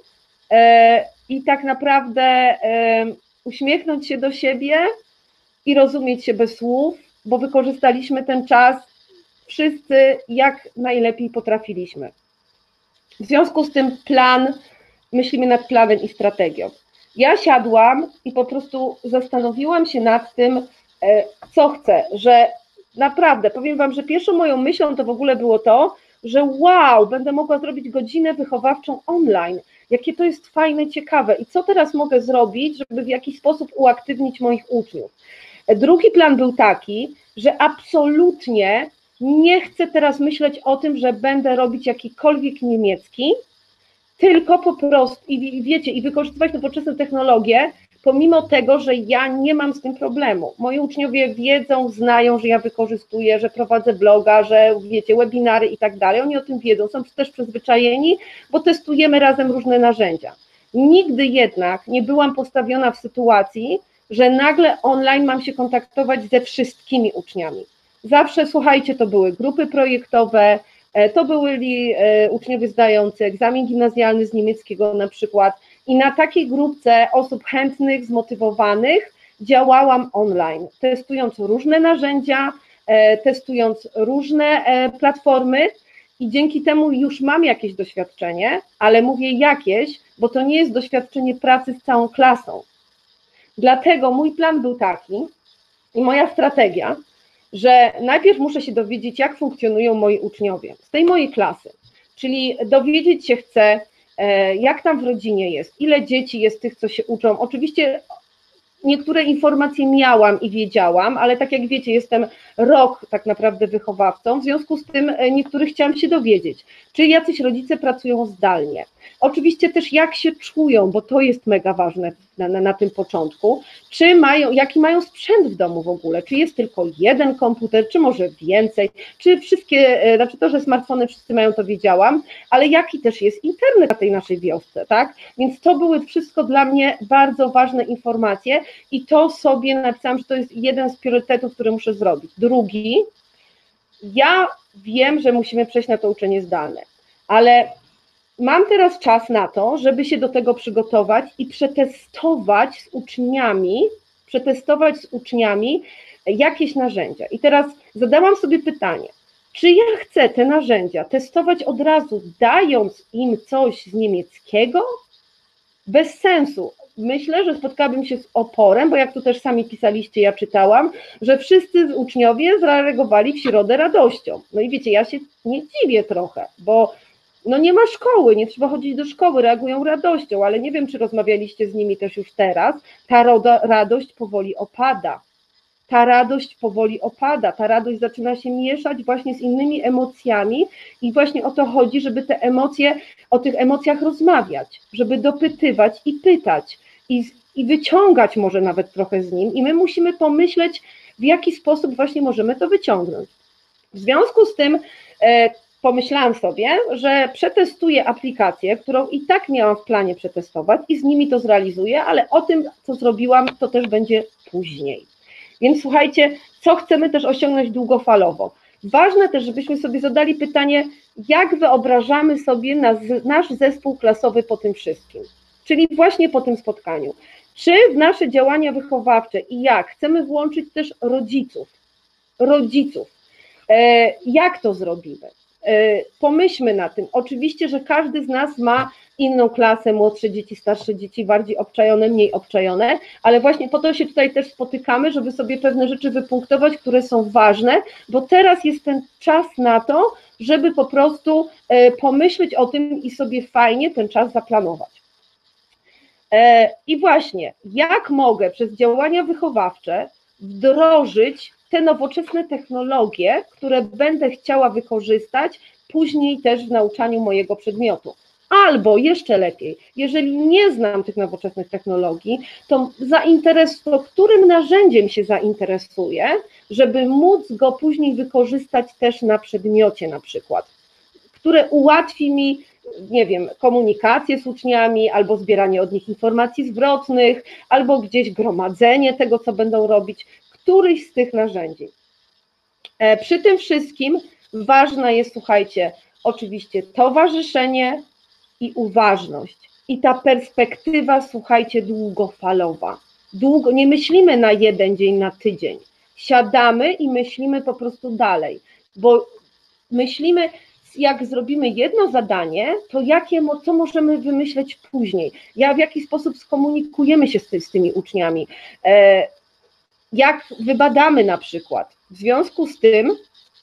i tak naprawdę uśmiechnąć się do siebie i rozumieć się bez słów, bo wykorzystaliśmy ten czas wszyscy jak najlepiej potrafiliśmy. W związku z tym myślimy nad planem i strategią. Ja siadłam i po prostu zastanowiłam się nad tym, co chcę, że naprawdę, powiem Wam, że pierwszą moją myślą to w ogóle było to, że wow, będę mogła zrobić godzinę wychowawczą online, jakie to jest fajne, ciekawe i co teraz mogę zrobić, żeby w jakiś sposób uaktywnić moich uczniów. Drugi plan był taki, że absolutnie nie chcę teraz myśleć o tym, że będę robić jakikolwiek niemiecki, tylko po prostu, i wiecie, i wykorzystywać nowoczesne technologie, pomimo tego, że ja nie mam z tym problemu. Moi uczniowie wiedzą, znają, że ja wykorzystuję, że prowadzę bloga, że wiecie, webinary i tak dalej, oni o tym wiedzą, są też przyzwyczajeni, bo testujemy razem różne narzędzia. Nigdy jednak nie byłam postawiona w sytuacji, że nagle online mam się kontaktować ze wszystkimi uczniami. Zawsze, słuchajcie, to były grupy projektowe, to byli uczniowie zdający egzamin gimnazjalny z niemieckiego na przykład i na takiej grupce osób chętnych, zmotywowanych działałam online, testując różne narzędzia, testując różne platformy i dzięki temu już mam jakieś doświadczenie, ale mówię jakieś, bo to nie jest doświadczenie pracy z całą klasą. Dlatego mój plan był taki i moja strategia, że najpierw muszę się dowiedzieć, jak funkcjonują moi uczniowie z tej mojej klasy, czyli dowiedzieć się chcę, jak tam w rodzinie jest, ile dzieci jest tych, co się uczą. Oczywiście niektóre informacje miałam i wiedziałam, ale tak jak wiecie, jestem rok tak naprawdę wychowawcą, w związku z tym niektórych chciałam się dowiedzieć, czy jacyś rodzice pracują zdalnie. Oczywiście też jak się czują, bo to jest mega ważne na tym początku, jaki mają sprzęt w domu w ogóle, czy jest tylko jeden komputer, czy może więcej, czy wszystkie, znaczy to, że smartfony wszyscy mają, to wiedziałam, ale jaki też jest internet na tej naszej wiosce, tak? Więc to były wszystko dla mnie bardzo ważne informacje i to sobie napisałam, że to jest jeden z priorytetów, który muszę zrobić. Drugi, ja wiem, że musimy przejść na to uczenie zdalne, ale mam teraz czas na to, żeby się do tego przygotować i przetestować z uczniami jakieś narzędzia. I teraz zadałam sobie pytanie, czy ja chcę te narzędzia testować od razu, dając im coś z niemieckiego? Bez sensu. Myślę, że spotkałabym się z oporem, bo jak tu też sami pisaliście, ja czytałam, że wszyscy uczniowie zareagowali w środę radością. No i wiecie, ja się nie dziwię trochę, bo no nie ma szkoły, nie trzeba chodzić do szkoły, reagują radością, ale nie wiem, czy rozmawialiście z nimi też już teraz, ta radość powoli opada. Ta radość zaczyna się mieszać właśnie z innymi emocjami i właśnie o to chodzi, żeby o tych emocjach rozmawiać, żeby dopytywać i pytać i wyciągać może nawet trochę z nim i my musimy pomyśleć, w jaki sposób właśnie możemy to wyciągnąć. W związku z tym pomyślałam sobie, że przetestuję aplikację, którą i tak miałam w planie przetestować i z nimi to zrealizuję, ale o tym, co zrobiłam, to też będzie później. Więc słuchajcie, co chcemy też osiągnąć długofalowo. Ważne też, żebyśmy sobie zadali pytanie, jak wyobrażamy sobie nasz zespół klasowy po tym wszystkim, czyli właśnie po tym spotkaniu. Czy w nasze działania wychowawcze i jak chcemy włączyć też rodziców. Jak to zrobimy? Pomyślmy na tym. Oczywiście, że każdy z nas ma inną klasę, młodsze dzieci, starsze dzieci, bardziej obczajone, mniej obczajone, ale właśnie po to się tutaj też spotykamy, żeby sobie pewne rzeczy wypunktować, które są ważne, bo teraz jest ten czas na to, żeby po prostu pomyśleć o tym i sobie fajnie ten czas zaplanować. I właśnie, jak mogę przez działania wychowawcze wdrożyć te nowoczesne technologie, które będę chciała wykorzystać później też w nauczaniu mojego przedmiotu. Albo jeszcze lepiej, jeżeli nie znam tych nowoczesnych technologii, to którym narzędziem się zainteresuję, żeby móc go później wykorzystać też na przedmiocie na przykład, które ułatwi mi, nie wiem, komunikację z uczniami, albo zbieranie od nich informacji zwrotnych, albo gdzieś gromadzenie tego, co będą robić, któryś z tych narzędzi. Przy tym wszystkim ważna jest, słuchajcie, oczywiście towarzyszenie i uważność. I ta perspektywa, słuchajcie, długofalowa. Nie myślimy na jeden dzień, na tydzień. Siadamy i myślimy po prostu dalej, bo myślimy, jak zrobimy jedno zadanie, to co możemy wymyśleć później, w jaki sposób skomunikujemy się z tymi uczniami, jak wybadamy na przykład. W związku z tym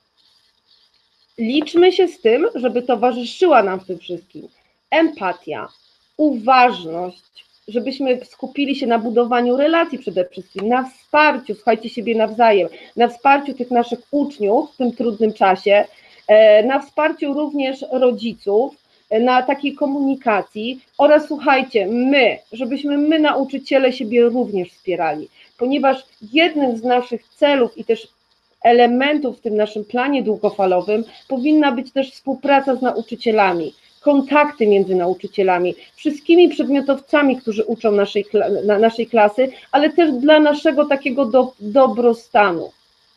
liczmy się z tym, żeby towarzyszyła nam w tym wszystkim empatia, uważność, żebyśmy skupili się na budowaniu relacji przede wszystkim, na wsparciu, słuchajcie, siebie nawzajem, na wsparciu tych naszych uczniów w tym trudnym czasie, na wsparciu również rodziców, na takiej komunikacji oraz słuchajcie, żebyśmy my nauczyciele siebie również wspierali, ponieważ jednym z naszych celów i też elementów w tym naszym planie długofalowym powinna być też współpraca z nauczycielami, kontakty między nauczycielami, wszystkimi przedmiotowcami, którzy uczą naszej klasy, ale też dla naszego takiego dobrostanu,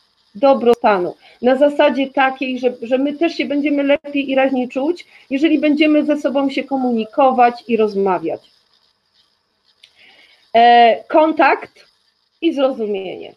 na zasadzie takiej, że my też się będziemy lepiej i raźniej czuć, jeżeli będziemy ze sobą się komunikować i rozmawiać. Kontakt i zrozumienie.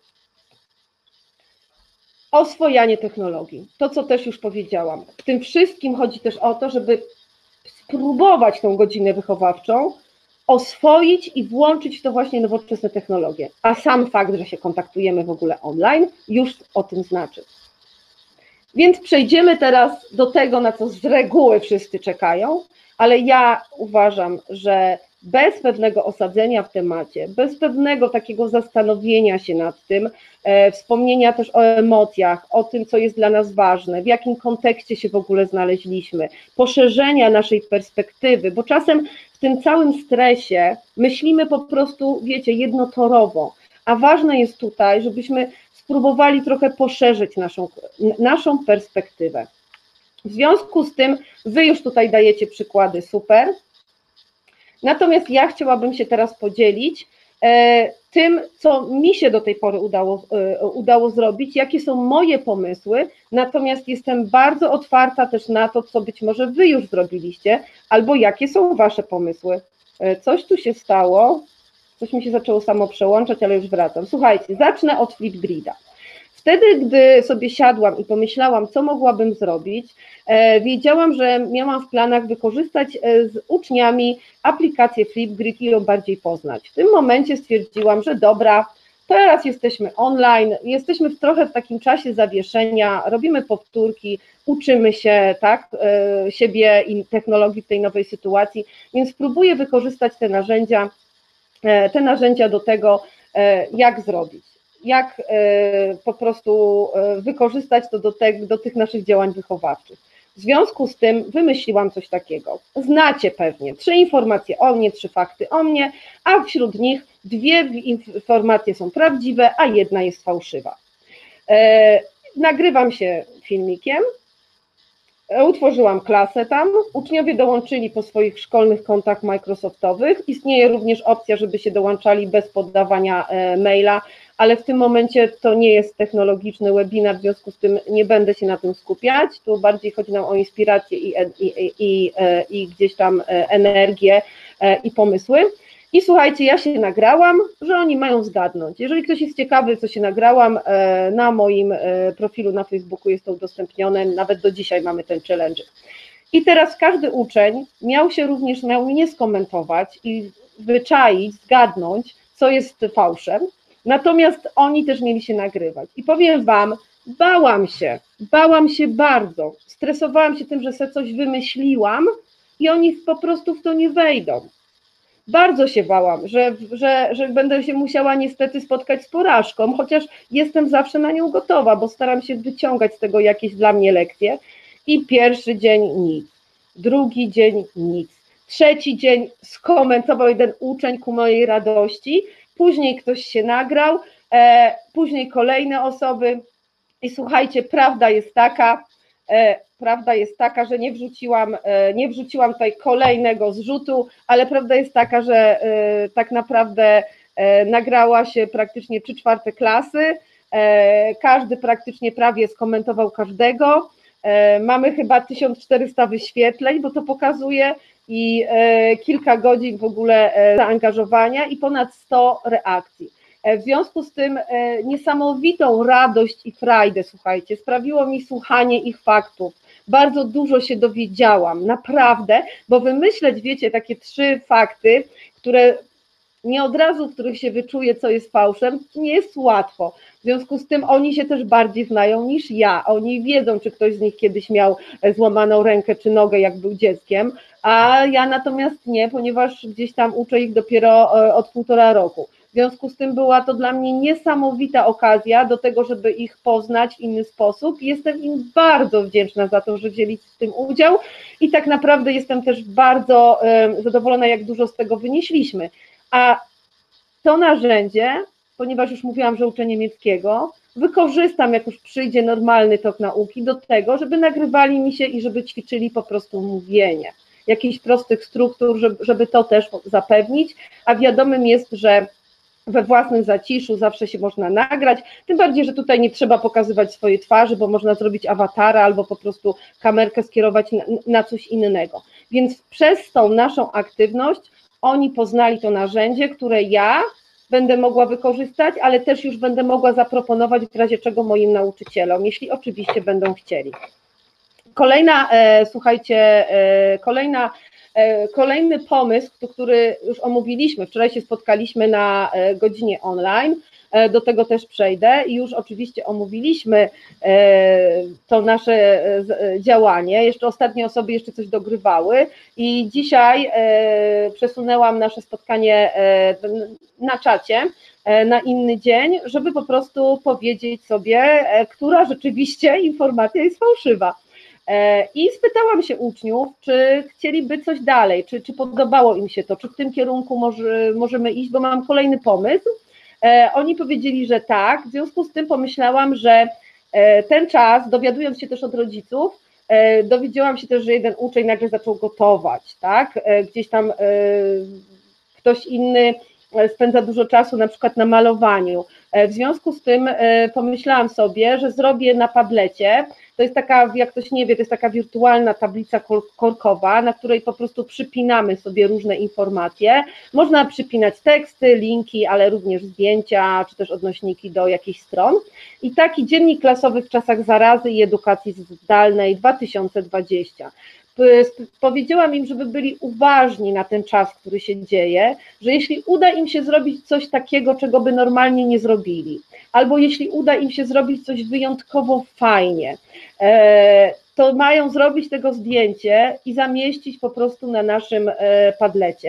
Oswojanie technologii, to co też już powiedziałam. W tym wszystkim chodzi też o to, żeby spróbować tą godzinę wychowawczą oswoić i włączyć w to właśnie nowoczesne technologie. A sam fakt, że się kontaktujemy w ogóle online, już o tym znaczy. Więc przejdziemy teraz do tego, na co z reguły wszyscy czekają, ale ja uważam, że bez pewnego osadzenia w temacie, bez pewnego takiego zastanowienia się nad tym, wspomnienia też o emocjach, o tym, co jest dla nas ważne, w jakim kontekście się w ogóle znaleźliśmy, poszerzenia naszej perspektywy, bo czasem w tym całym stresie myślimy po prostu, wiecie, jednotorowo, a ważne jest tutaj, żebyśmy spróbowali trochę poszerzyć naszą perspektywę. W związku z tym wy już tutaj dajecie przykłady, super. Natomiast ja chciałabym się teraz podzielić tym, co mi się do tej pory udało zrobić, jakie są moje pomysły, natomiast jestem bardzo otwarta też na to, co być może wy już zrobiliście, albo jakie są wasze pomysły. Coś tu się stało, coś mi się zaczęło samo przełączać, ale już wracam. Słuchajcie, zacznę od Flipgrida. Wtedy, gdy sobie siadłam i pomyślałam, co mogłabym zrobić, wiedziałam, że miałam w planach wykorzystać z uczniami aplikację Flipgrid i ją bardziej poznać. W tym momencie stwierdziłam, że dobra, teraz jesteśmy online, jesteśmy trochę w takim czasie zawieszenia, robimy powtórki, uczymy się, tak, siebie i technologii w tej nowej sytuacji, więc próbuję wykorzystać te narzędzia do tego, jak zrobić. Jak po prostu wykorzystać to do tych naszych działań wychowawczych. W związku z tym wymyśliłam coś takiego. Znacie pewnie 3 informacje o mnie, 3 fakty o mnie, a wśród nich 2 informacje są prawdziwe, a 1 jest fałszywa. Nagrywam się filmikiem Utworzyłam klasę tam, uczniowie dołączyli po swoich szkolnych kontach microsoftowych, istnieje również opcja, żeby się dołączali bez poddawania maila, ale w tym momencie to nie jest technologiczny webinar, w związku z tym nie będę się na tym skupiać, tu bardziej chodzi nam o inspirację i gdzieś tam energię i pomysły. I słuchajcie, ja się nagrałam, że oni mają zgadnąć. Jeżeli ktoś jest ciekawy, co się nagrałam, na moim profilu na Facebooku jest to udostępnione, nawet do dzisiaj mamy ten challenge. I teraz każdy uczeń miał mnie skomentować i wyczaić, zgadnąć, co jest fałszem, natomiast oni też mieli się nagrywać. I powiem Wam, bałam się bardzo, stresowałam się tym, że sobie coś wymyśliłam i oni po prostu w to nie wejdą. Bardzo się bałam, że będę się musiała niestety spotkać z porażką, chociaż jestem zawsze na nią gotowa, bo staram się wyciągać z tego jakieś dla mnie lekcje. I pierwszy dzień nic, drugi dzień nic, trzeci dzień skomentował jeden uczeń ku mojej radości, później ktoś się nagrał, później kolejne osoby i słuchajcie, prawda jest taka, że nie wrzuciłam tutaj kolejnego zrzutu, ale prawda jest taka, że tak naprawdę nagrała się praktycznie 3/4 klasy, każdy praktycznie prawie skomentował każdego, mamy chyba 1400 wyświetleń, bo to pokazuje i kilka godzin w ogóle zaangażowania i ponad 100 reakcji. W związku z tym niesamowitą radość i frajdę, słuchajcie, sprawiło mi słuchanie ich faktów. Bardzo dużo się dowiedziałam, naprawdę, bo wymyśleć, wiecie, takie 3 fakty, które nie od razu, w których się wyczuje, co jest fałszem, nie jest łatwo. W związku z tym oni się też bardziej znają niż ja. Oni wiedzą, czy ktoś z nich kiedyś miał złamaną rękę czy nogę, jak był dzieckiem, a ja natomiast nie, ponieważ gdzieś tam uczę ich dopiero od 1,5 roku. W związku z tym była to dla mnie niesamowita okazja do tego, żeby ich poznać w inny sposób. Jestem im bardzo wdzięczna za to, że wzięli w tym udział i tak naprawdę jestem też bardzo zadowolona, jak dużo z tego wynieśliśmy. A to narzędzie, ponieważ już mówiłam, że uczę niemieckiego, wykorzystam, jak już przyjdzie normalny tok nauki, do tego, żeby nagrywali mi się i żeby ćwiczyli po prostu mówienie. Jakichś prostych struktur, żeby to też zapewnić, a wiadomym jest, że we własnym zaciszu zawsze się można nagrać, tym bardziej, że tutaj nie trzeba pokazywać swojej twarzy, bo można zrobić awatara albo po prostu kamerkę skierować na coś innego. Więc przez tą naszą aktywność oni poznali to narzędzie, które ja będę mogła wykorzystać, ale też już będę mogła zaproponować w razie czego moim nauczycielom, jeśli oczywiście będą chcieli. Kolejny pomysł, który już omówiliśmy, wczoraj się spotkaliśmy na godzinie online, do tego też przejdę i już oczywiście omówiliśmy to nasze działanie, jeszcze ostatnie osoby jeszcze coś dogrywały i dzisiaj przesunęłam nasze spotkanie na czacie na inny dzień, żeby po prostu powiedzieć sobie, która rzeczywiście informacja jest fałszywa. I spytałam się uczniów, czy chcieliby coś dalej, czy podobało im się to, czy w tym kierunku możemy iść, bo mam kolejny pomysł. Oni powiedzieli, że tak, w związku z tym pomyślałam, że ten czas, dowiadując się też od rodziców, dowiedziałam się też, że jeden uczeń nagle zaczął gotować, tak? Gdzieś tam ktoś inny spędza dużo czasu na przykład na malowaniu. W związku z tym pomyślałam sobie, że zrobię na Padlecie. To jest taka, jak ktoś nie wie, to jest taka wirtualna tablica korkowa, na której po prostu przypinamy sobie różne informacje. Można przypinać teksty, linki, ale również zdjęcia, czy też odnośniki do jakichś stron. I taki dziennik klasowy w czasach zarazy i edukacji zdalnej 2020. Powiedziałam im, żeby byli uważni na ten czas, który się dzieje, że jeśli uda im się zrobić coś takiego, czego by normalnie nie zrobili, albo jeśli uda im się zrobić coś wyjątkowo fajnie, to mają zrobić tego zdjęcie i zamieścić po prostu na naszym Padlecie.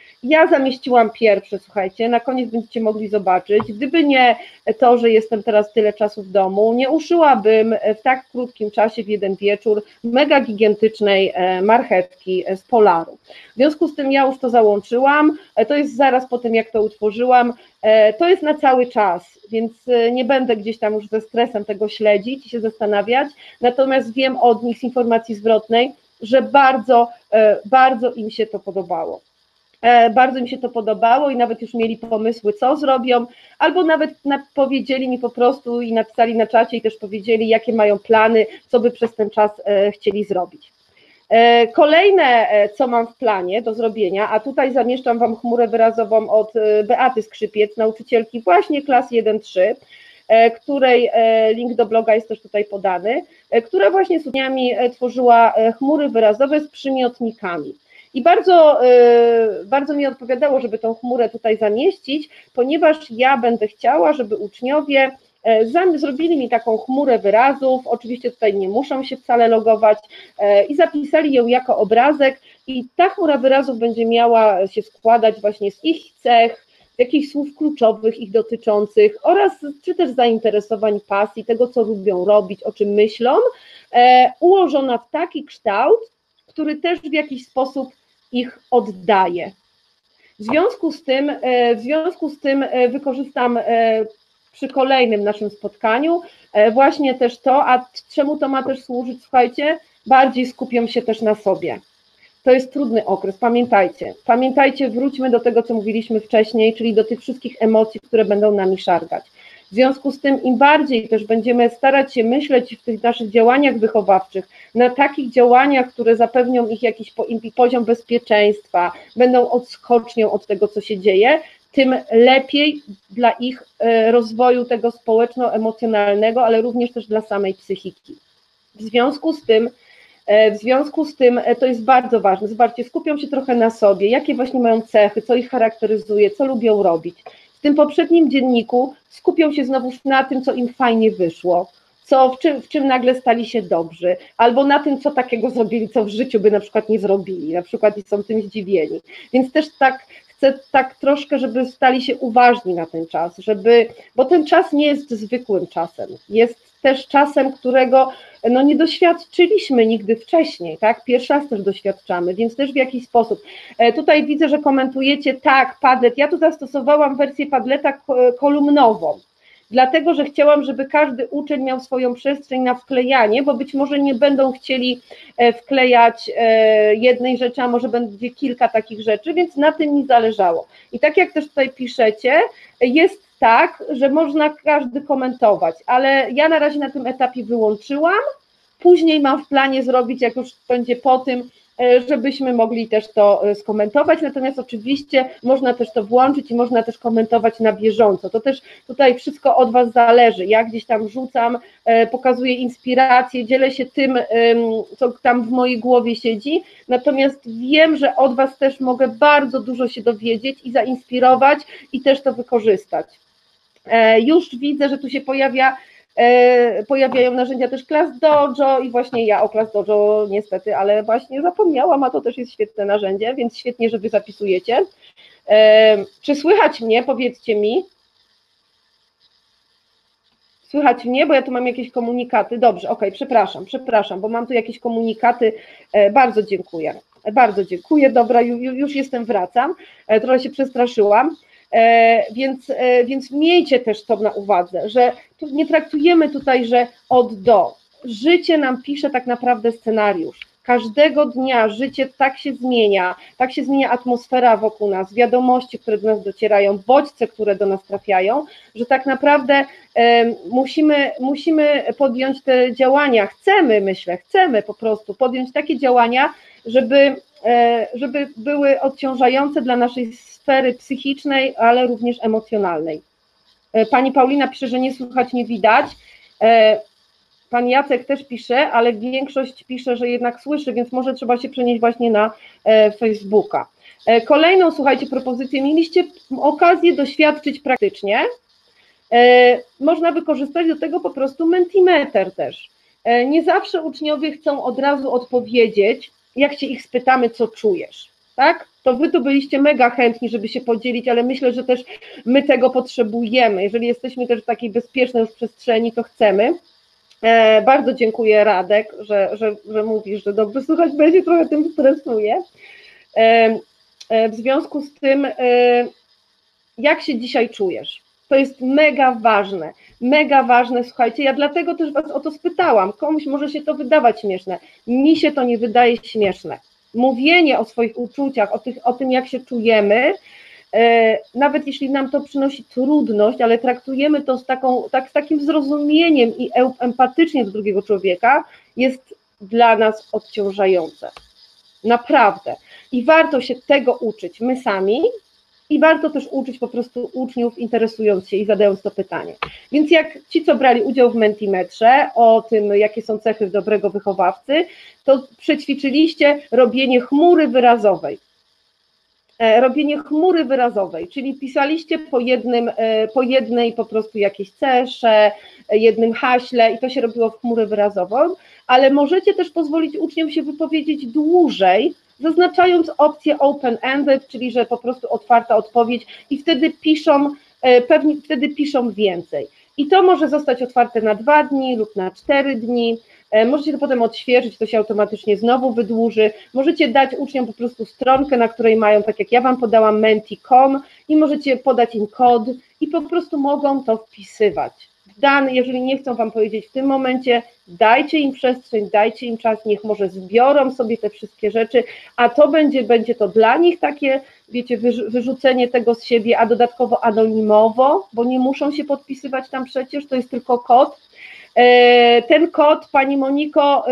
Ja zamieściłam pierwsze, słuchajcie, na koniec będziecie mogli zobaczyć. Gdyby nie to, że jestem teraz tyle czasu w domu, nie uszyłabym w tak krótkim czasie, w jeden wieczór, mega gigantycznej marchewki z Polaru. W związku z tym ja już to załączyłam, to jest zaraz po tym, jak to utworzyłam, to jest na cały czas, więc nie będę gdzieś tam już ze stresem tego śledzić i się zastanawiać, natomiast wiem od nich z informacji zwrotnej, że bardzo im się to podobało. Bardzo im się to podobało i nawet już mieli pomysły, co zrobią, albo nawet powiedzieli mi po prostu i napisali na czacie i też powiedzieli, jakie mają plany, co by przez ten czas chcieli zrobić. Kolejne, co mam w planie do zrobienia, a tutaj zamieszczam Wam chmurę wyrazową od Beaty Skrzypiec, nauczycielki właśnie klas 1-3, której link do bloga jest też tutaj podany, która właśnie z uczniami tworzyła chmury wyrazowe z przymiotnikami. I bardzo mi odpowiadało, żeby tą chmurę tutaj zamieścić, ponieważ ja będę chciała, żeby uczniowie zrobili mi taką chmurę wyrazów, oczywiście tutaj nie muszą się wcale logować, i zapisali ją jako obrazek i ta chmura wyrazów będzie miała się składać właśnie z ich cech, jakichś słów kluczowych ich dotyczących oraz czy też zainteresowań, pasji, tego co lubią robić, o czym myślą, ułożona w taki kształt, który też w jakiś sposób ich oddaje. W związku z tym wykorzystam przy kolejnym naszym spotkaniu właśnie też to, a czemu to ma też służyć, słuchajcie, bardziej skupią się też na sobie. To jest trudny okres, pamiętajcie, wróćmy do tego, co mówiliśmy wcześniej, czyli do tych wszystkich emocji, które będą nami szargać. W związku z tym im bardziej też będziemy starać się myśleć w tych naszych działaniach wychowawczych, na takich działaniach, które zapewnią ich jakiś poziom bezpieczeństwa, będą odskocznią od tego, co się dzieje, tym lepiej dla ich rozwoju tego społeczno-emocjonalnego, ale również też dla samej psychiki. W związku z tym to jest bardzo ważne. Zobaczcie, skupią się trochę na sobie, jakie właśnie mają cechy, co ich charakteryzuje, co lubią robić. W tym poprzednim dzienniku skupią się znowu na tym, co im fajnie wyszło, w czym nagle stali się dobrzy, albo na tym, co takiego zrobili, co w życiu by na przykład nie zrobili, na przykład i są tym zdziwieni. Więc też chcę tak troszkę, żeby stali się uważni na ten czas, bo ten czas nie jest zwykłym czasem, jest też czasem, którego nie doświadczyliśmy nigdy wcześniej, tak? Pierwszy raz też doświadczamy, więc też w jakiś sposób. Tutaj widzę, że komentujecie, tak, Padlet, ja tu zastosowałam wersję Padleta kolumnową, dlatego, że chciałam, żeby każdy uczeń miał swoją przestrzeń na wklejanie, bo być może nie będą chcieli wklejać jednej rzeczy, a może będzie kilka takich rzeczy, więc na tym mi zależało. I tak jak też tutaj piszecie, jest tak, że można każdy komentować, ale ja na razie na tym etapie wyłączyłam, później mam w planie zrobić, jak już będzie po tym, żebyśmy mogli też to skomentować, natomiast oczywiście można też to włączyć i można też komentować na bieżąco, to też tutaj wszystko od Was zależy, ja gdzieś tam rzucam, pokazuję inspirację, dzielę się tym, co tam w mojej głowie siedzi, natomiast wiem, że od Was też mogę bardzo dużo się dowiedzieć i zainspirować i też to wykorzystać. Już widzę, że tu się pojawiają narzędzia też Class Dojo i właśnie ja o Class Dojo niestety, ale właśnie zapomniałam, a to też jest świetne narzędzie, więc świetnie, że Wy zapisujecie. Czy słychać mnie? Powiedzcie mi. Słychać mnie, bo ja tu mam jakieś komunikaty. Dobrze, okej, przepraszam, bo mam tu jakieś komunikaty. Bardzo dziękuję, dobra, już jestem, wracam. Trochę się przestraszyłam. Więc miejcie też to na uwadze, że tu nie traktujemy tutaj, że od do. Życie nam pisze tak naprawdę scenariusz. Każdego dnia życie tak się zmienia atmosfera wokół nas, wiadomości, które do nas docierają, bodźce, które do nas trafiają, że tak naprawdę musimy podjąć te działania, chcemy po prostu podjąć takie działania, żeby były odciążające dla naszej sfery psychicznej, ale również emocjonalnej. Pani Paulina pisze, że nie słychać, nie widać. Pan Jacek też pisze, ale większość pisze, że jednak słyszy, więc może trzeba się przenieść właśnie na Facebooka. Kolejną, słuchajcie, propozycję, mieliście okazję doświadczyć praktycznie. Można wykorzystać do tego po prostu Mentimeter też. Nie zawsze uczniowie chcą od razu odpowiedzieć, jak się ich spytamy, co czujesz, tak? to wy tu byliście mega chętni, żeby się podzielić, ale myślę, że też my tego potrzebujemy. Jeżeli jesteśmy też w takiej bezpiecznej już przestrzeni, to chcemy. Bardzo dziękuję, Radek, że mówisz, że dobrze słuchać będzie, trochę tym stresuje. W związku z tym, jak się dzisiaj czujesz? To jest mega ważne, słuchajcie, ja dlatego też was o to spytałam, komuś może się to wydawać śmieszne, mi się to nie wydaje śmieszne. Mówienie o swoich uczuciach, o tym, jak się czujemy, nawet jeśli nam to przynosi trudność, ale traktujemy to z takim zrozumieniem i empatycznie do drugiego człowieka, jest dla nas odciążające. Naprawdę. I warto się tego uczyć my sami i warto też uczyć po prostu uczniów, interesując się i zadając to pytanie. Więc jak ci, co brali udział w Mentimetrze, o tym, jakie są cechy dobrego wychowawcy, to przećwiczyliście robienie chmury wyrazowej. Czyli pisaliście po jednej po prostu jakiejś cesze, jednym haśle i to się robiło w chmurę wyrazową, ale możecie też pozwolić uczniom się wypowiedzieć dłużej, zaznaczając opcję open-ended, czyli że po prostu otwarta odpowiedź i wtedy piszą więcej. I to może zostać otwarte na 2 dni lub na 4 dni. Możecie to potem odświeżyć, to się automatycznie znowu wydłuży. Możecie dać uczniom po prostu stronkę, na której mają, tak jak ja wam podałam, menti.com i możecie podać im kod i po prostu mogą to wpisywać. Jeżeli nie chcą wam powiedzieć w tym momencie, dajcie im przestrzeń, dajcie im czas, niech może zbiorą sobie te wszystkie rzeczy, a to będzie to dla nich takie, wiecie, wyrzucenie tego z siebie, a dodatkowo anonimowo, bo nie muszą się podpisywać tam przecież, to jest tylko kod. Ten kod, pani Moniko,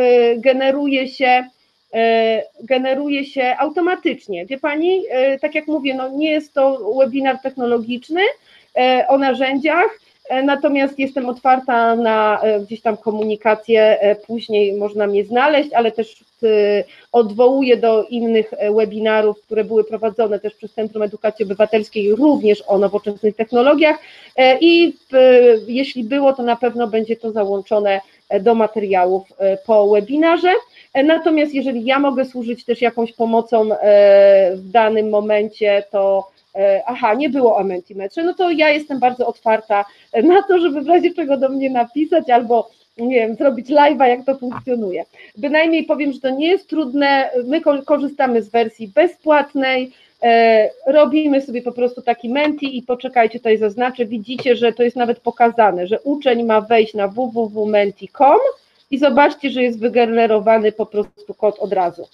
generuje się automatycznie. Wie pani, tak jak mówię, no nie jest to webinar technologiczny o narzędziach, natomiast jestem otwarta na gdzieś tam komunikację, później można mnie znaleźć, ale też odwołuję do innych webinarów, które były prowadzone też przez Centrum Edukacji Obywatelskiej, również o nowoczesnych technologiach i jeśli było, to na pewno będzie to załączone do materiałów po webinarze. Natomiast jeżeli ja mogę służyć też jakąś pomocą w danym momencie, to nie było o Mentimetrze, no to ja jestem bardzo otwarta na to, żeby w razie czego do mnie napisać albo, nie wiem, zrobić live'a, jak to funkcjonuje. Bynajmniej powiem, że to nie jest trudne, my korzystamy z wersji bezpłatnej, robimy sobie po prostu taki Menti i poczekajcie, tutaj zaznaczę, widzicie, że to jest nawet pokazane, że uczeń ma wejść na www.menti.com i zobaczcie, że jest wygenerowany po prostu kod od razu.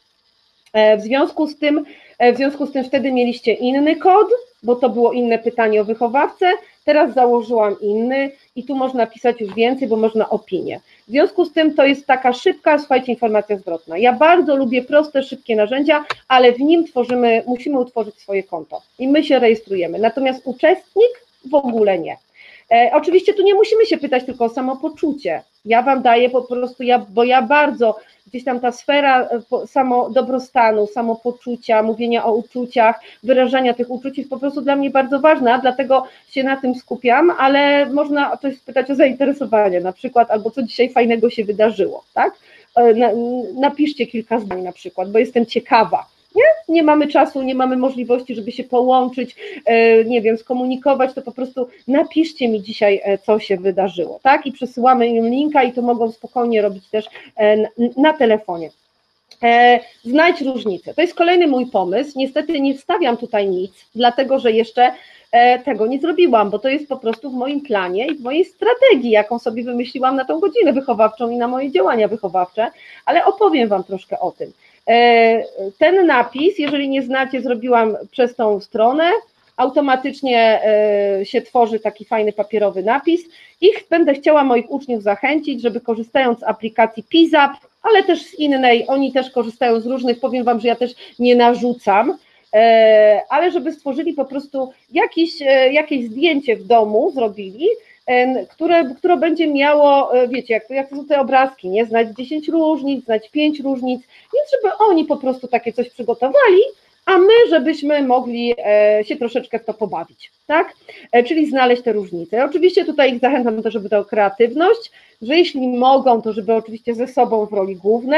W związku z tym wtedy mieliście inny kod, bo to było inne pytanie o wychowawcę, teraz założyłam inny i tu można pisać już więcej, bo można opinię. W związku z tym to jest taka szybka, słuchajcie, informacja zwrotna. Ja bardzo lubię proste, szybkie narzędzia, ale w nim musimy utworzyć swoje konto i my się rejestrujemy, natomiast uczestnik w ogóle nie. Oczywiście tu nie musimy się pytać tylko o samopoczucie, ja wam daję po prostu, bo ja bardzo, gdzieś tam ta sfera dobrostanu, samopoczucia, mówienia o uczuciach, wyrażania tych uczuć jest po prostu dla mnie bardzo ważna, dlatego się na tym skupiam, ale można coś spytać o zainteresowanie na przykład, albo co dzisiaj fajnego się wydarzyło, tak? Napiszcie kilka zdań na przykład, bo jestem ciekawa. Nie mamy czasu, nie mamy możliwości, żeby się połączyć, nie wiem, skomunikować, to po prostu napiszcie mi dzisiaj, co się wydarzyło, tak? I przesyłamy im linka i to mogą spokojnie robić też na telefonie. Znajdź różnicę. To jest kolejny mój pomysł. Niestety nie wstawiam tutaj nic, dlatego że jeszcze tego nie zrobiłam, bo to jest po prostu w moim planie i w mojej strategii, jaką sobie wymyśliłam na tą godzinę wychowawczą i na moje działania wychowawcze, ale opowiem wam troszkę o tym. Ten napis, jeżeli nie znacie, zrobiłam przez tą stronę, automatycznie się tworzy taki fajny papierowy napis i będę chciała moich uczniów zachęcić, żeby korzystając z aplikacji Pizap, ale też z innej, oni też korzystają z różnych, powiem wam, że ja też nie narzucam, ale żeby stworzyli po prostu jakieś zdjęcie w domu, zrobili, które będzie miało, wiecie, jak to są te obrazki, nie? Znać 10 różnic, znać 5 różnic, więc żeby oni po prostu takie coś przygotowali, a my, żebyśmy mogli się troszeczkę w to pobawić, tak? Czyli znaleźć te różnice. Oczywiście tutaj ich zachęcam do, żeby to kreatywność, że jeśli mogą, to żeby oczywiście ze sobą w roli głównej,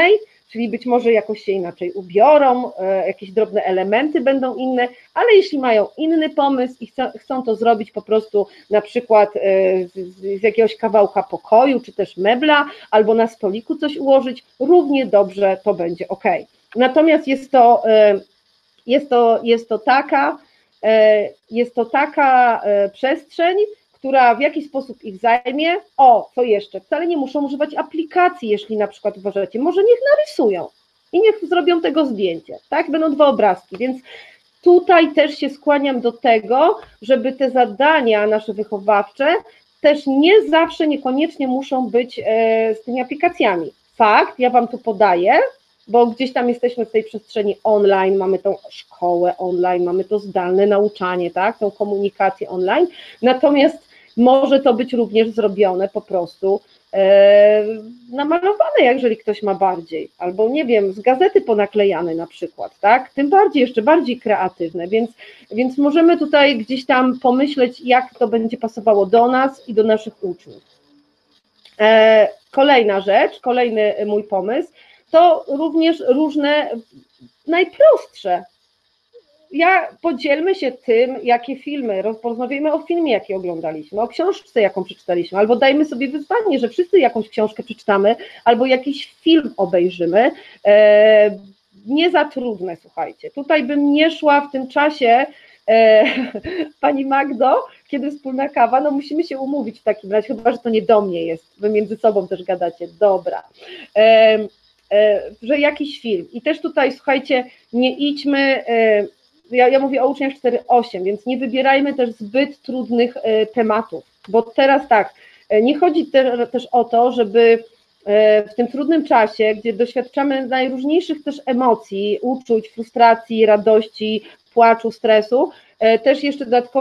czyli być może jakoś się inaczej ubiorą, jakieś drobne elementy będą inne, ale jeśli mają inny pomysł i chcą to zrobić po prostu na przykład z jakiegoś kawałka pokoju, czy też mebla, albo na stoliku coś ułożyć, równie dobrze to będzie ok. Natomiast jest to taka przestrzeń, która w jakiś sposób ich zajmie. Co jeszcze? Wcale nie muszą używać aplikacji, jeśli na przykład uważacie, może niech narysują i niech zrobią tego zdjęcie, tak? Będą 2 obrazki, więc tutaj też się skłaniam do tego, żeby te zadania nasze wychowawcze też nie zawsze, niekoniecznie muszą być z tymi aplikacjami. Fakt, ja Wam tu podaję, bo gdzieś tam jesteśmy w tej przestrzeni online, mamy tą szkołę online, mamy to zdalne nauczanie, tak, tą komunikację online, natomiast może to być również zrobione po prostu namalowane, jeżeli ktoś ma bardziej, albo nie wiem, z gazety ponaklejane na przykład, tak, tym bardziej, jeszcze bardziej kreatywne, więc możemy tutaj gdzieś tam pomyśleć, jak to będzie pasowało do nas i do naszych uczniów. Kolejna rzecz, kolejny mój pomysł, to również różne, najprostsze. Podzielmy się tym, jakie filmy, porozmawiajmy o filmie, jaki oglądaliśmy, o książce, jaką przeczytaliśmy, albo dajmy sobie wyzwanie, że wszyscy jakąś książkę przeczytamy, albo jakiś film obejrzymy. Nie za trudne, słuchajcie. Tutaj bym nie szła w tym czasie, Pani Magdo, kiedy wspólna kawa, no musimy się umówić w takim razie, chyba że to nie do mnie jest, wy między sobą też gadacie, dobra. Że jakiś film. I też tutaj, słuchajcie, nie idźmy, ja mówię o uczniach 4-8, więc nie wybierajmy też zbyt trudnych tematów, bo teraz tak, nie chodzi też o to, żeby w tym trudnym czasie, gdzie doświadczamy najróżniejszych też emocji, uczuć, frustracji, radości, płaczu, stresu, też jeszcze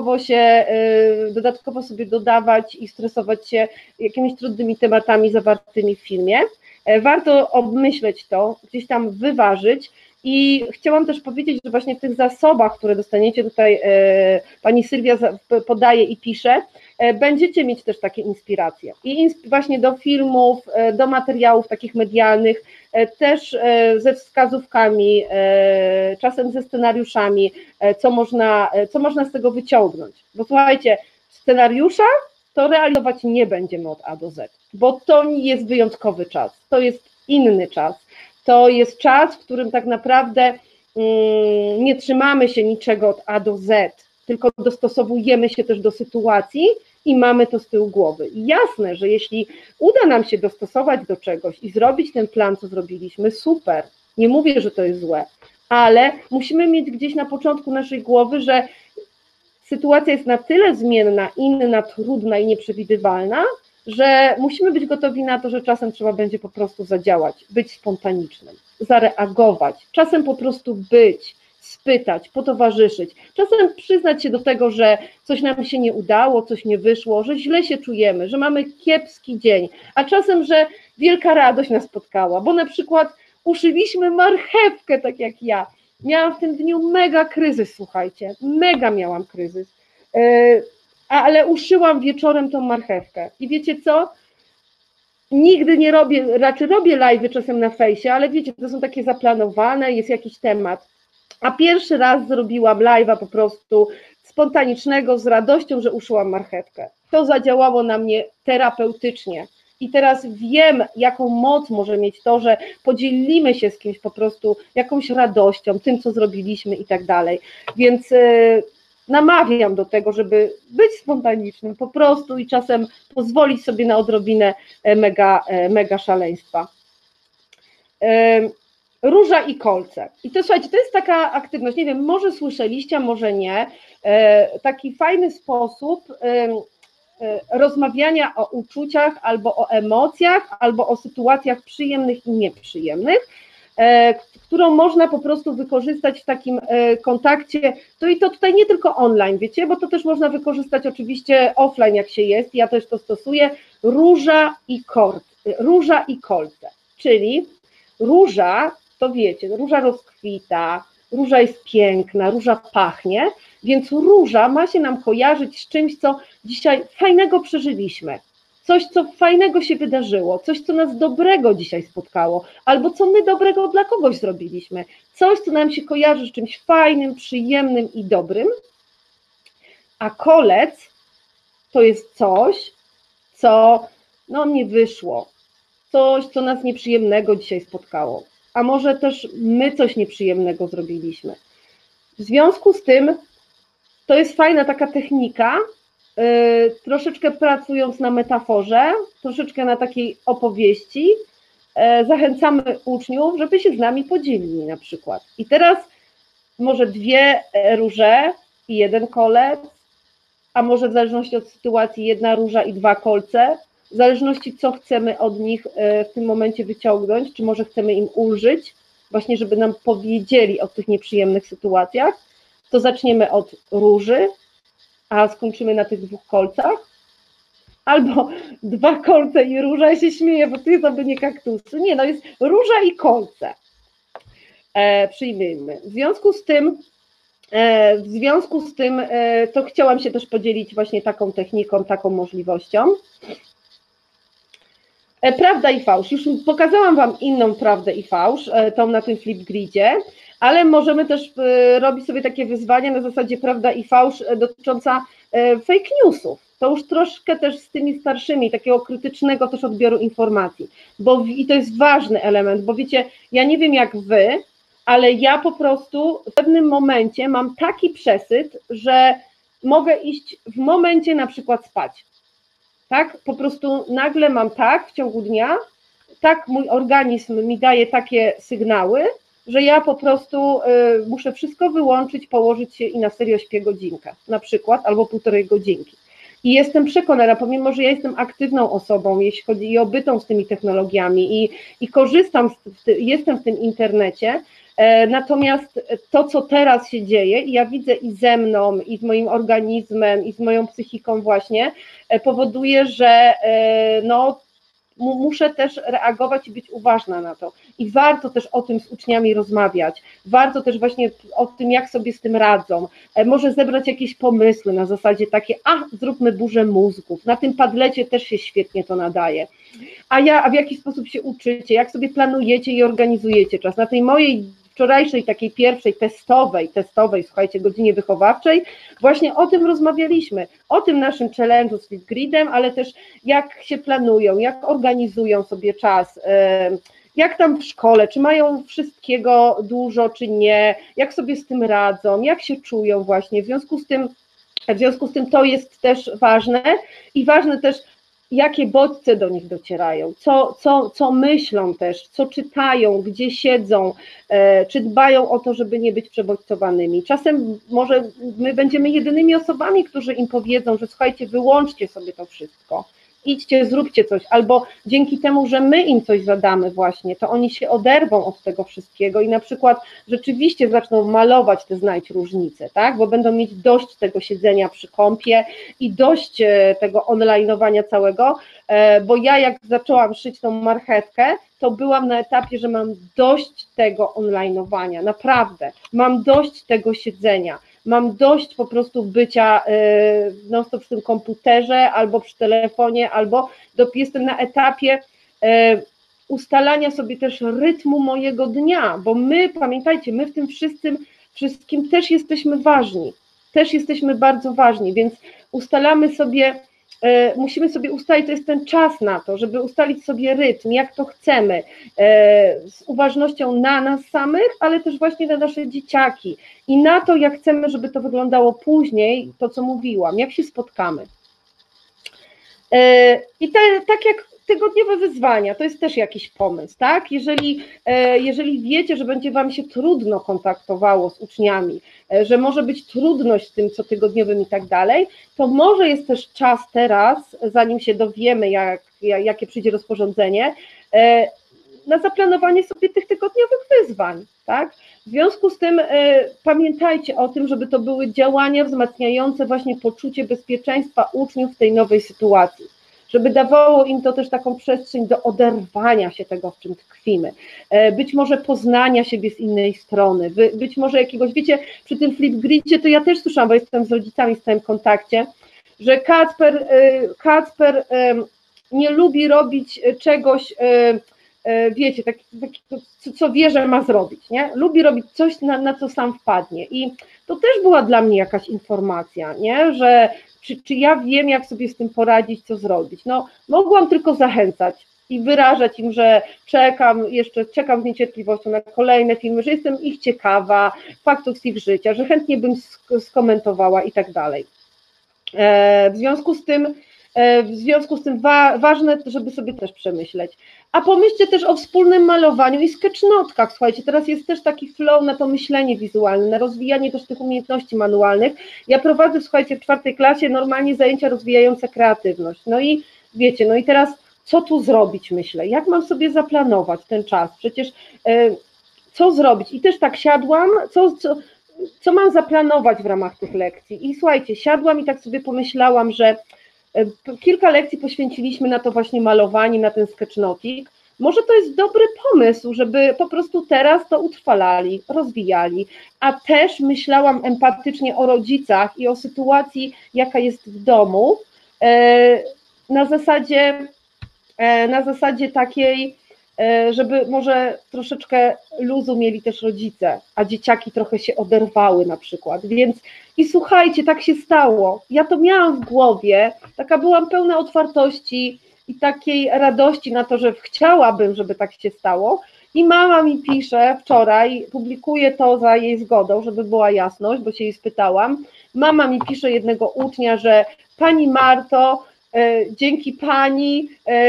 dodatkowo sobie dodawać i stresować się jakimiś trudnymi tematami zawartymi w filmie. Warto obmyśleć to, gdzieś tam wyważyć i chciałam też powiedzieć, że właśnie w tych zasobach, które dostaniecie tutaj, Pani Sylwia podaje i pisze, będziecie mieć też takie inspiracje i właśnie do filmów, do materiałów takich medialnych, też ze wskazówkami, czasem ze scenariuszami, co można z tego wyciągnąć, bo słuchajcie, scenariusza to realizować nie będziemy od A do Z, bo to jest wyjątkowy czas, to jest inny czas, to jest czas, w którym tak naprawdę nie trzymamy się niczego od A do Z, tylko dostosowujemy się też do sytuacji i mamy to z tyłu głowy. I jasne, że jeśli uda nam się dostosować do czegoś i zrobić ten plan, co zrobiliśmy, super, nie mówię, że to jest złe, ale musimy mieć gdzieś na początku naszej głowy, że sytuacja jest na tyle zmienna, inna, trudna i nieprzewidywalna, że musimy być gotowi na to, że czasem trzeba będzie po prostu zadziałać, być spontanicznym, zareagować, czasem po prostu być, spytać, potowarzyszyć, czasem przyznać się do tego, że coś nam się nie udało, coś nie wyszło, że źle się czujemy, że mamy kiepski dzień, a czasem, że wielka radość nas spotkała, bo na przykład uszyliśmy marchewkę, tak jak ja. Miałam w tym dniu mega kryzys, słuchajcie, mega miałam kryzys, ale uszyłam wieczorem tą marchewkę i wiecie co? Nigdy nie robię, raczej robię live'y czasem na fejsie, ale wiecie, to są takie zaplanowane, jest jakiś temat, a pierwszy raz zrobiłam live'a po prostu spontanicznego, z radością, że uszyłam marchewkę. To zadziałało na mnie terapeutycznie. I teraz wiem, jaką moc może mieć to, że podzielimy się z kimś po prostu jakąś radością, tym, co zrobiliśmy i tak dalej. Więc namawiam do tego, żeby być spontanicznym po prostu i czasem pozwolić sobie na odrobinę mega szaleństwa. Róża i kolce. I to słuchajcie, to jest taka aktywność, nie wiem, może słyszeliście, a może nie, taki fajny sposób rozmawiania o uczuciach, albo o emocjach, albo o sytuacjach przyjemnych i nieprzyjemnych, którą można po prostu wykorzystać w takim kontakcie, i to tutaj nie tylko online, wiecie, bo to też można wykorzystać oczywiście offline, jak się jest, ja też to stosuję, róża i kolce, czyli róża, to wiecie, róża rozkwita, róża jest piękna, róża pachnie, więc róża ma się nam kojarzyć z czymś, co dzisiaj fajnego przeżyliśmy, coś, co fajnego się wydarzyło, coś, co nas dobrego dzisiaj spotkało, albo co my dobrego dla kogoś zrobiliśmy, coś, co nam się kojarzy z czymś fajnym, przyjemnym i dobrym, a kolec to jest coś, co nie wyszło, coś, co nas nieprzyjemnego dzisiaj spotkało, a może też my coś nieprzyjemnego zrobiliśmy. W związku z tym to jest fajna taka technika, troszeczkę pracując na metaforze, troszeczkę na takiej opowieści, zachęcamy uczniów, żeby się z nami podzielili na przykład. I teraz może 2 róże i 1 kolec, a może w zależności od sytuacji 1 róża i 2 kolce, w zależności co chcemy od nich w tym momencie wyciągnąć, czy może chcemy im ulżyć, właśnie żeby nam powiedzieli o tych nieprzyjemnych sytuacjach, to zaczniemy od róży, a skończymy na tych 2 kolcach, albo 2 kolce i róża, ja się śmieję, bo to jest aby nie kaktusy, nie, jest róża i kolce, przyjmijmy. W związku z tym to chciałam się też podzielić właśnie taką techniką, taką możliwością. Prawda i fałsz, już pokazałam Wam inną prawdę i fałsz, tą na tym Flipgridzie, ale możemy też robić sobie takie wyzwania na zasadzie prawda i fałsz dotycząca fake newsów. To już troszkę też z tymi starszymi, takiego krytycznego też odbioru informacji, i to jest ważny element, bo wiecie, ja nie wiem jak Wy, ale ja po prostu w pewnym momencie mam taki przesyt, że mogę iść w momencie na przykład spać. Tak, po prostu nagle mam w ciągu dnia, tak mój organizm mi daje takie sygnały, że ja po prostu muszę wszystko wyłączyć, położyć się i na serio śpię godzinkę na przykład, albo 1,5 godzinki. I jestem przekonana, pomimo że ja jestem aktywną osobą, jeśli chodzi o obytą z tymi technologiami i korzystam, jestem w tym internecie, natomiast to, co teraz się dzieje, i ja widzę i ze mną, i z moim organizmem, i z moją psychiką właśnie, powoduje, że muszę też reagować i być uważna na to. I warto też o tym z uczniami rozmawiać, warto też właśnie o tym, jak sobie z tym radzą, może zebrać jakieś pomysły na zasadzie takie, zróbmy burzę mózgów, na tym Padlecie też się świetnie to nadaje, a w jaki sposób się uczycie, jak sobie planujecie i organizujecie czas. Na tej mojej wczorajszej takiej pierwszej testowej, słuchajcie, godzinie wychowawczej, właśnie o tym rozmawialiśmy, o tym naszym challenge'u z Flipgridem, ale też jak się planują, jak organizują sobie czas, jak tam w szkole, czy mają wszystkiego dużo, czy nie, jak sobie z tym radzą, jak się czują właśnie, w związku z tym to jest też ważne i ważne też, jakie bodźce do nich docierają, co myślą też, co czytają, gdzie siedzą, czy dbają o to, żeby nie być przebodźcowanymi. Czasem może my będziemy jedynymi osobami, którzy im powiedzą, że słuchajcie, wyłączcie sobie to wszystko, idźcie, zróbcie coś, albo dzięki temu, że my im coś zadamy właśnie, to oni się oderwą od tego wszystkiego i na przykład rzeczywiście zaczną malować te znajdź różnice, tak? Bo będą mieć dość tego siedzenia przy kompie i dość tego online'owania całego, bo ja jak zaczęłam szyć tą marchewkę, to byłam na etapie, że mam dość tego online'owania, naprawdę, mam dość tego siedzenia, mam dość po prostu bycia non-stop przy tym komputerze, albo przy telefonie, albo jestem na etapie ustalania sobie też rytmu mojego dnia, bo my, pamiętajcie, my w tym wszystkim też jesteśmy ważni, też jesteśmy bardzo ważni, więc ustalamy sobie, musimy sobie ustalić, to jest ten czas na to, żeby ustalić sobie rytm, jak to chcemy, z uważnością na nas samych, ale też właśnie na nasze dzieciaki i na to, jak chcemy, żeby to wyglądało później, to co mówiłam, jak się spotkamy. I tak jak tygodniowe wyzwania, to jest też jakiś pomysł, tak? Jeżeli wiecie, że będzie Wam się trudno kontaktowało z uczniami, że może być trudność z tym cotygodniowym i tak dalej, to może jest też czas teraz, zanim się dowiemy, jakie przyjdzie rozporządzenie, na zaplanowanie sobie tych tygodniowych wyzwań, tak? W związku z tym pamiętajcie o tym, żeby to były działania wzmacniające właśnie poczucie bezpieczeństwa uczniów w tej nowej sytuacji, żeby dawało im to też taką przestrzeń do oderwania się tego, w czym tkwimy, być może poznania siebie z innej strony, być może jakiegoś, wiecie, przy tym Flipgridzie to ja też słyszałam, bo jestem z rodzicami w stałym kontakcie, że Kacper nie lubi robić czegoś, wiecie, co wie, że ma zrobić, nie? Lubi robić coś, na co sam wpadnie i to też była dla mnie jakaś informacja, nie? Że czy ja wiem, jak sobie z tym poradzić, co zrobić. No, mogłam tylko zachęcać i wyrażać im, że czekam z niecierpliwością na kolejne filmy, że jestem ich ciekawa, faktów z ich życia, że chętnie bym skomentowała i tak dalej. W związku z tym ważne, żeby sobie też przemyśleć. A pomyślcie też o wspólnym malowaniu i sketchnotkach. Słuchajcie, teraz jest też taki flow na to myślenie wizualne, na rozwijanie też tych umiejętności manualnych. Ja prowadzę, słuchajcie, w 4. klasie normalnie zajęcia rozwijające kreatywność. No i wiecie, no i teraz co tu zrobić, myślę? Jak mam sobie zaplanować ten czas? Przecież co zrobić? I też tak siadłam, co mam zaplanować w ramach tych lekcji? I słuchajcie, siadłam i tak sobie pomyślałam, że kilka lekcji poświęciliśmy na to właśnie malowanie, na ten sketchnotik. Może to jest dobry pomysł, żeby po prostu teraz to utrwalali, rozwijali, a też myślałam empatycznie o rodzicach i o sytuacji, jaka jest w domu, na zasadzie takiej, żeby może troszeczkę luzu mieli też rodzice, a dzieciaki trochę się oderwały na przykład, więc i słuchajcie, tak się stało, ja to miałam w głowie, taka byłam pełna otwartości i takiej radości na to, że chciałabym, żeby tak się stało i mama mi pisze wczoraj, publikuję to za jej zgodą, żeby była jasność, bo się jej spytałam, mama mi pisze jednego ucznia, że pani Marto, dzięki pani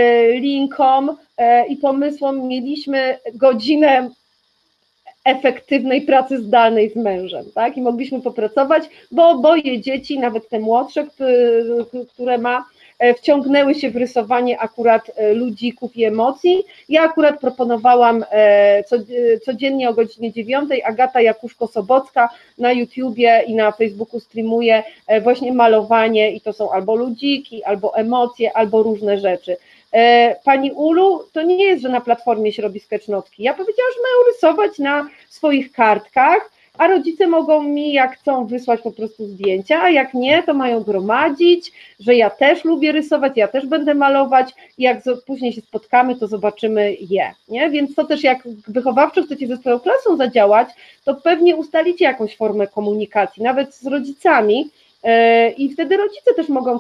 linkom i pomysłom mieliśmy godzinę efektywnej pracy zdalnej z mężem, tak? I mogliśmy popracować, bo oboje dzieci, nawet te młodsze, które ma, wciągnęły się w rysowanie akurat ludzików i emocji. Ja akurat proponowałam codziennie o godzinie 9, Agata Jakuszko-Sobocka na YouTubie i na Facebooku streamuje właśnie malowanie i to są albo ludziki, albo emocje, albo różne rzeczy. Pani Ulu, to nie jest, że na platformie się robi sketchnotki. Ja powiedziałam, że mają rysować na swoich kartkach, a rodzice mogą mi, jak chcą, wysłać po prostu zdjęcia, a jak nie, to mają gromadzić, że ja też lubię rysować, ja też będę malować i jak później się spotkamy, to zobaczymy je, nie? Więc to też jak wychowawczo chcecie ze swoją klasą zadziałać, to pewnie ustalicie jakąś formę komunikacji, nawet z rodzicami, i wtedy rodzice też mogą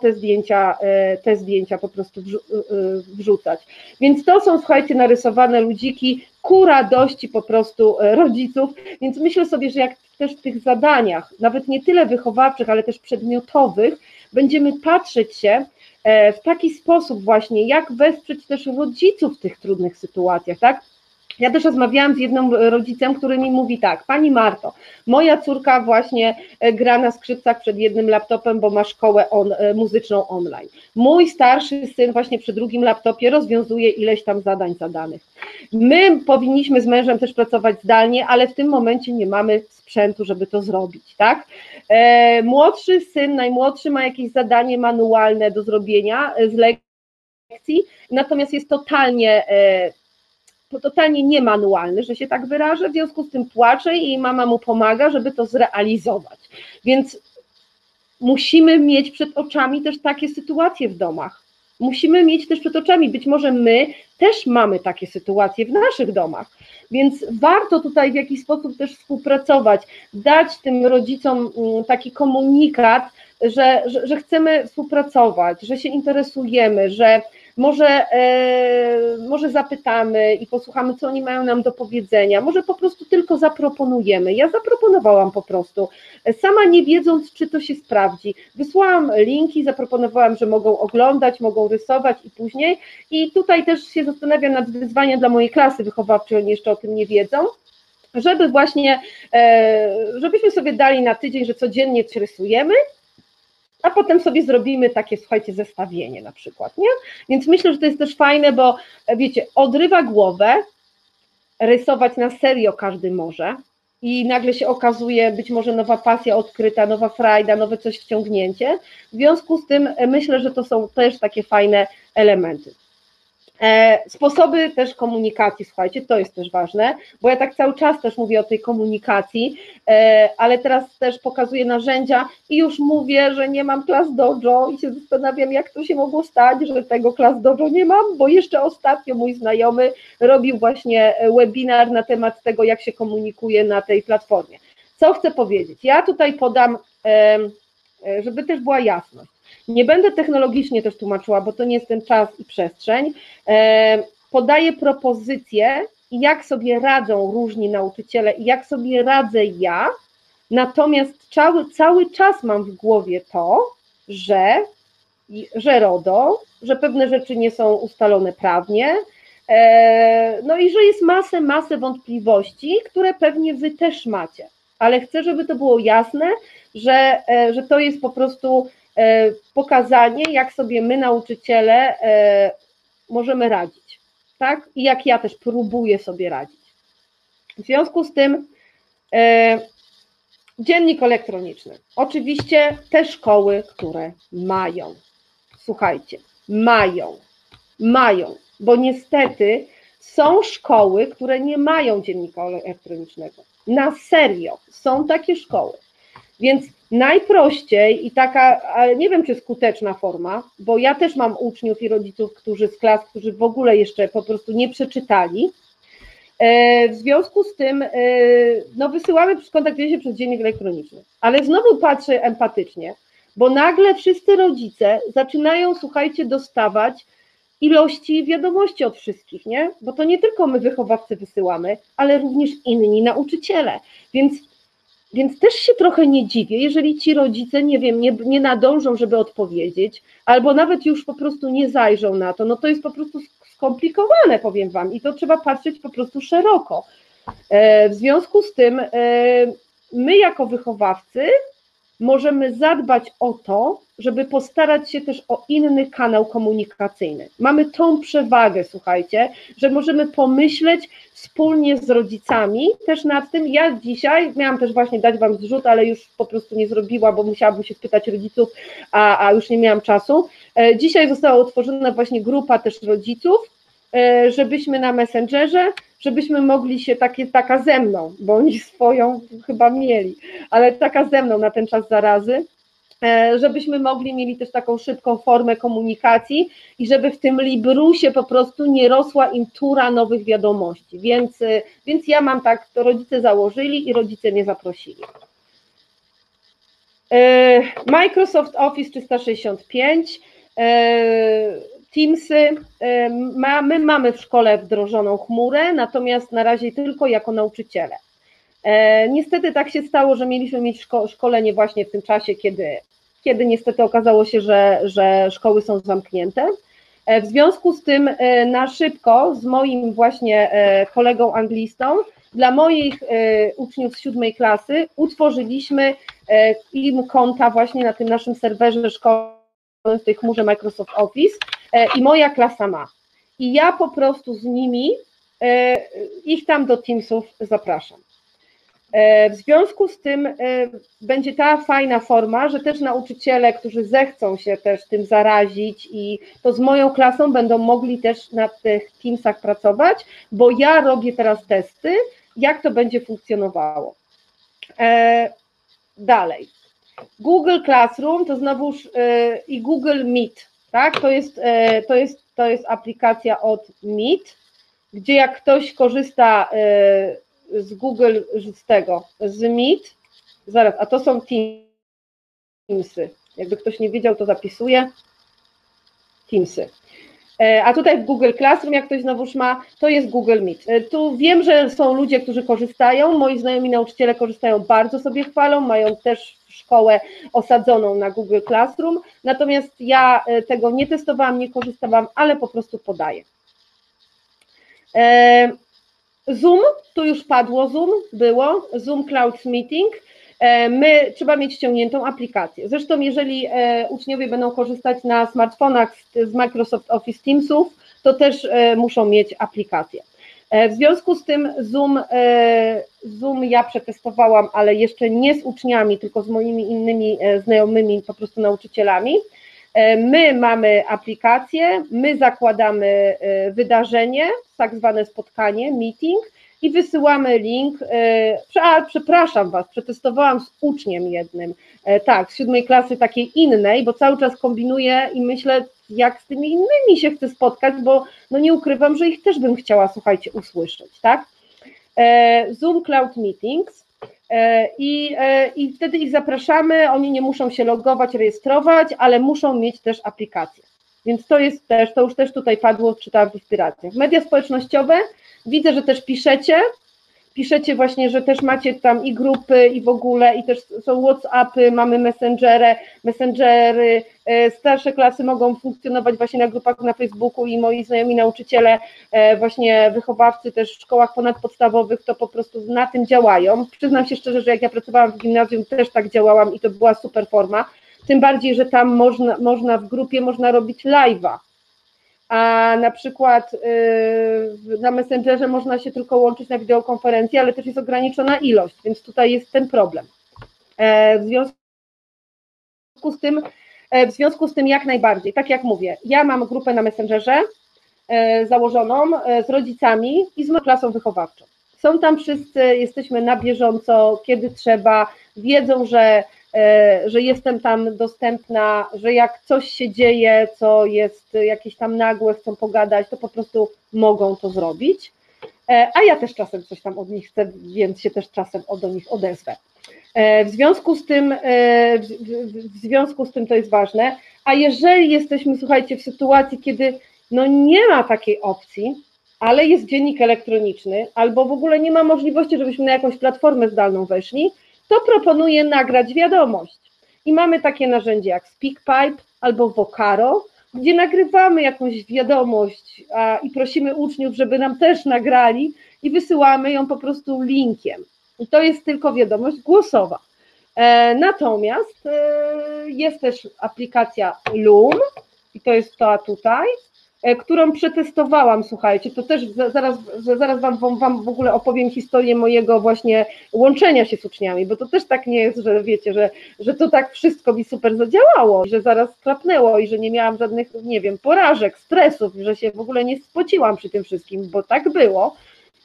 te zdjęcia po prostu wrzucać. Więc to są, słuchajcie, narysowane ludziki ku radości po prostu rodziców, więc myślę sobie, że jak też w tych zadaniach, nawet nie tyle wychowawczych, ale też przedmiotowych, będziemy patrzeć się w taki sposób właśnie, jak wesprzeć też rodziców w tych trudnych sytuacjach, tak? Ja też rozmawiałam z jednym rodzicem, który mi mówi tak, pani Marto, moja córka właśnie gra na skrzypcach przed jednym laptopem, bo ma szkołę muzyczną online. Mój starszy syn właśnie przy drugim laptopie rozwiązuje ileś tam zadań zadanych. My powinniśmy z mężem też pracować zdalnie, ale w tym momencie nie mamy sprzętu, żeby to zrobić, tak? Młodszy syn, najmłodszy ma jakieś zadanie manualne do zrobienia z lekcji, natomiast jest totalnie niemanualny, że się tak wyrażę, w związku z tym płacze i mama mu pomaga, żeby to zrealizować. Więc musimy mieć przed oczami też takie sytuacje w domach. Musimy mieć też przed oczami, być może my też mamy takie sytuacje w naszych domach, więc warto tutaj w jakiś sposób też współpracować, dać tym rodzicom taki komunikat, że chcemy współpracować, że się interesujemy, że może zapytamy i posłuchamy, co oni mają nam do powiedzenia, może po prostu tylko zaproponujemy. Ja zaproponowałam po prostu, sama nie wiedząc, czy to się sprawdzi. Wysłałam linki, zaproponowałam, że mogą oglądać, mogą rysować i później. I tutaj też się zastanawiam nad wyzwaniem dla mojej klasy wychowawczej, oni jeszcze o tym nie wiedzą, żeby właśnie, żebyśmy sobie dali na tydzień, że codziennie coś rysujemy, a potem sobie zrobimy takie, słuchajcie, zestawienie na przykład, nie? Więc myślę, że to jest też fajne, bo wiecie, odrywa głowę, rysować na serio każdy może i nagle się okazuje być może nowa pasja odkryta, nowa frajda, nowe coś wciągnięcie. W związku z tym myślę, że to są też takie fajne elementy. Sposoby też komunikacji, słuchajcie, to jest też ważne, bo ja tak cały czas też mówię o tej komunikacji, ale teraz też pokazuję narzędzia i już mówię, że nie mam Class Dojo i się zastanawiam, jak to się mogło stać, że tego Class Dojo nie mam, bo jeszcze ostatnio mój znajomy robił właśnie webinar na temat tego, jak się komunikuje na tej platformie. Co chcę powiedzieć? Ja tutaj podam, żeby też była jasność. Nie będę technologicznie też tłumaczyła, bo to nie jest ten czas i przestrzeń. Podaję propozycje, jak sobie radzą różni nauczyciele i jak sobie radzę ja, natomiast cały czas mam w głowie to, że RODO, że pewne rzeczy nie są ustalone prawnie, no i że jest masę wątpliwości, które pewnie wy też macie, ale chcę, żeby to było jasne, że to jest po prostu pokazanie, jak sobie my, nauczyciele, możemy radzić, tak? I jak ja też próbuję sobie radzić. W związku z tym dziennik elektroniczny. Oczywiście te szkoły, które mają, słuchajcie, mają, bo niestety są szkoły, które nie mają dziennika elektronicznego. Na serio, są takie szkoły. Więc najprościej i taka, ale nie wiem, czy skuteczna forma, bo ja też mam uczniów i rodziców, którzy z klas, którzy w ogóle jeszcze po prostu nie przeczytali. W związku z tym no wysyłamy, kontaktuje się przez dziennik elektroniczny, ale znowu patrzę empatycznie, bo nagle wszyscy rodzice zaczynają, słuchajcie, dostawać ilości wiadomości od wszystkich, nie? Bo to nie tylko my wychowawcy wysyłamy, ale również inni nauczyciele, więc też się trochę nie dziwię, jeżeli ci rodzice, nie wiem, nie nadążą, żeby odpowiedzieć, albo nawet już po prostu nie zajrzą na to, no to jest po prostu skomplikowane, powiem wam, i to trzeba patrzeć po prostu szeroko. W związku z tym my jako wychowawcy możemy zadbać o to, żeby postarać się też o inny kanał komunikacyjny. Mamy tą przewagę, słuchajcie, że możemy pomyśleć wspólnie z rodzicami też nad tym. Ja dzisiaj miałam też właśnie dać wam zrzut, ale już po prostu nie zrobiła, bo musiałabym się spytać rodziców, a już nie miałam czasu. Dzisiaj została utworzona właśnie grupa też rodziców, żebyśmy na Messengerze, żebyśmy mogli się taka ze mną, bo oni swoją chyba mieli, ale taka ze mną na ten czas zarazy, żebyśmy mieli też taką szybką formę komunikacji i żeby w tym Librusie po prostu nie rosła im tura nowych wiadomości, więc ja mam tak, to rodzice założyli i rodzice mnie zaprosili. Microsoft Office 365, Teamsy, my mamy w szkole wdrożoną chmurę, natomiast na razie tylko jako nauczyciele. Niestety tak się stało, że mieliśmy mieć szkolenie właśnie w tym czasie, kiedy niestety okazało się, że szkoły są zamknięte. W związku z tym na szybko z moim właśnie kolegą anglistą dla moich uczniów z 7. klasy utworzyliśmy im konta właśnie na tym naszym serwerze szkolnym w tej chmurze Microsoft Office i moja klasa ma. I ja po prostu z nimi ich tam do Teamsów zapraszam. W związku z tym będzie ta fajna forma, że też nauczyciele, którzy zechcą się też tym zarazić i to z moją klasą będą mogli też na tych Teamsach pracować, bo ja robię teraz testy, jak to będzie funkcjonowało. Dalej. Google Classroom to znowuż i Google Meet, tak? To jest aplikacja od Meet, gdzie jak ktoś korzysta z Google, z Meet, zaraz, a to są Teamsy, jakby ktoś nie wiedział, to zapisuję, Teamsy. A tutaj w Google Classroom, jak ktoś znowuż ma, to jest Google Meet. Tu wiem, że są ludzie, którzy korzystają, moi znajomi nauczyciele korzystają, bardzo sobie chwalą, mają też szkołę osadzoną na Google Classroom, natomiast ja tego nie testowałam, nie korzystałam, ale po prostu podaję. Zoom, tu już padło Zoom, było, Zoom Cloud Meeting, trzeba mieć ściągniętą aplikację. Zresztą jeżeli uczniowie będą korzystać na smartfonach z Microsoft Office Teamsów, to też muszą mieć aplikację. W związku z tym Zoom ja przetestowałam, ale jeszcze nie z uczniami, tylko z moimi innymi znajomymi po prostu nauczycielami. My mamy aplikację, my zakładamy wydarzenie, tak zwane spotkanie, meeting i wysyłamy link. Przepraszam Was, przetestowałam z uczniem jednym, tak, z 7. klasy takiej innej, bo cały czas kombinuję i myślę, jak z tymi innymi się chcę spotkać, bo no nie ukrywam, że ich też bym chciała, słuchajcie, usłyszeć, tak? Zoom Cloud Meetings i wtedy ich zapraszamy, oni nie muszą się logować, rejestrować, ale muszą mieć też aplikację, więc to już też tutaj padło, czytałam w inspiracjach. Media społecznościowe, widzę, że też piszecie właśnie, że też macie tam i grupy i w ogóle i też są WhatsAppy, mamy messengery, starsze klasy mogą funkcjonować właśnie na grupach na Facebooku i moi znajomi nauczyciele, właśnie wychowawcy też w szkołach ponadpodstawowych to po prostu na tym działają. Przyznam się szczerze, że jak ja pracowałam w gimnazjum też tak działałam i to była super forma, tym bardziej, że tam można w grupie robić live'a. A na przykład na Messengerze można się tylko łączyć na wideokonferencję, ale też jest ograniczona ilość, więc tutaj jest ten problem. W związku z tym jak najbardziej, tak jak mówię, ja mam grupę na Messengerze założoną z rodzicami i z moją klasą wychowawczą. Są tam wszyscy, jesteśmy na bieżąco, kiedy trzeba, wiedzą, że jestem tam dostępna, że jak coś się dzieje, co jest jakieś tam nagłe, chcą pogadać, to po prostu mogą to zrobić, a ja też czasem coś tam od nich chcę, więc się też czasem do nich odezwę. W związku z tym to jest ważne, a jeżeli jesteśmy, słuchajcie, w sytuacji, kiedy no nie ma takiej opcji, ale jest dziennik elektroniczny, albo w ogóle nie ma możliwości, żebyśmy na jakąś platformę zdalną weszli, to proponuję nagrać wiadomość. I mamy takie narzędzie jak SpeakPipe albo Vocaro, gdzie nagrywamy jakąś wiadomość i prosimy uczniów, żeby nam też nagrali i wysyłamy ją po prostu linkiem. I to jest tylko wiadomość głosowa. Natomiast jest też aplikacja Loom i to jest to tutaj, którą przetestowałam, słuchajcie, to też zaraz wam w ogóle opowiem historię mojego właśnie łączenia się z uczniami, bo to też tak nie jest, że wiecie, że to tak wszystko mi super zadziałało, że zaraz klapnęło i że nie miałam żadnych, nie wiem, porażek, stresów, że się w ogóle nie spociłam przy tym wszystkim, bo tak było.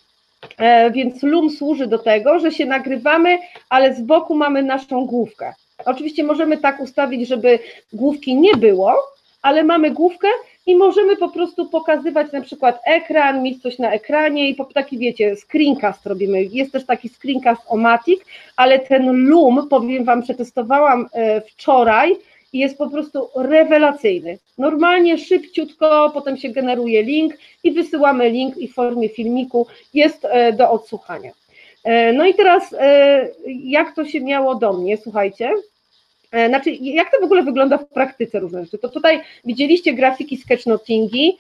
Więc Loom służy do tego, że się nagrywamy, ale z boku mamy naszą główkę. Oczywiście możemy tak ustawić, żeby główki nie było, ale mamy główkę i możemy po prostu pokazywać na przykład ekran, mieć coś na ekranie i taki wiecie, screencast robimy. Jest też taki screencast o Matic, ale ten Loom, powiem Wam, przetestowałam wczoraj i jest po prostu rewelacyjny. Normalnie szybciutko, potem się generuje link i wysyłamy link i w formie filmiku jest do odsłuchania. No i teraz jak to się miało do mnie, słuchajcie. Znaczy, jak to w ogóle wygląda w praktyce różne rzeczy? To tutaj widzieliście grafiki sketchnotingi,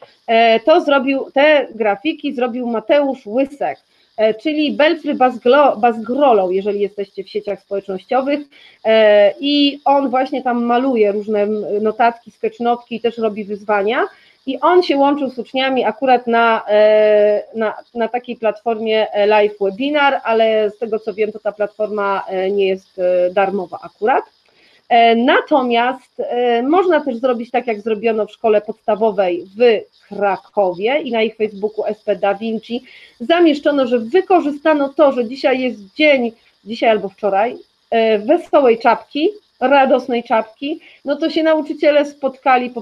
te grafiki zrobił Mateusz Łysek, czyli Belfry Basgrolą, jeżeli jesteście w sieciach społecznościowych i on właśnie tam maluje różne notatki, sketchnotki i też robi wyzwania i on się łączył z uczniami akurat na takiej platformie live webinar, ale z tego co wiem, to ta platforma nie jest darmowa akurat. Natomiast można też zrobić tak, jak zrobiono w szkole podstawowej w Krakowie i na ich Facebooku SP Da Vinci zamieszczono, że wykorzystano to, że dzisiaj jest dzień, dzisiaj albo wczoraj, wesołej czapki, radosnej czapki, no to się nauczyciele spotkali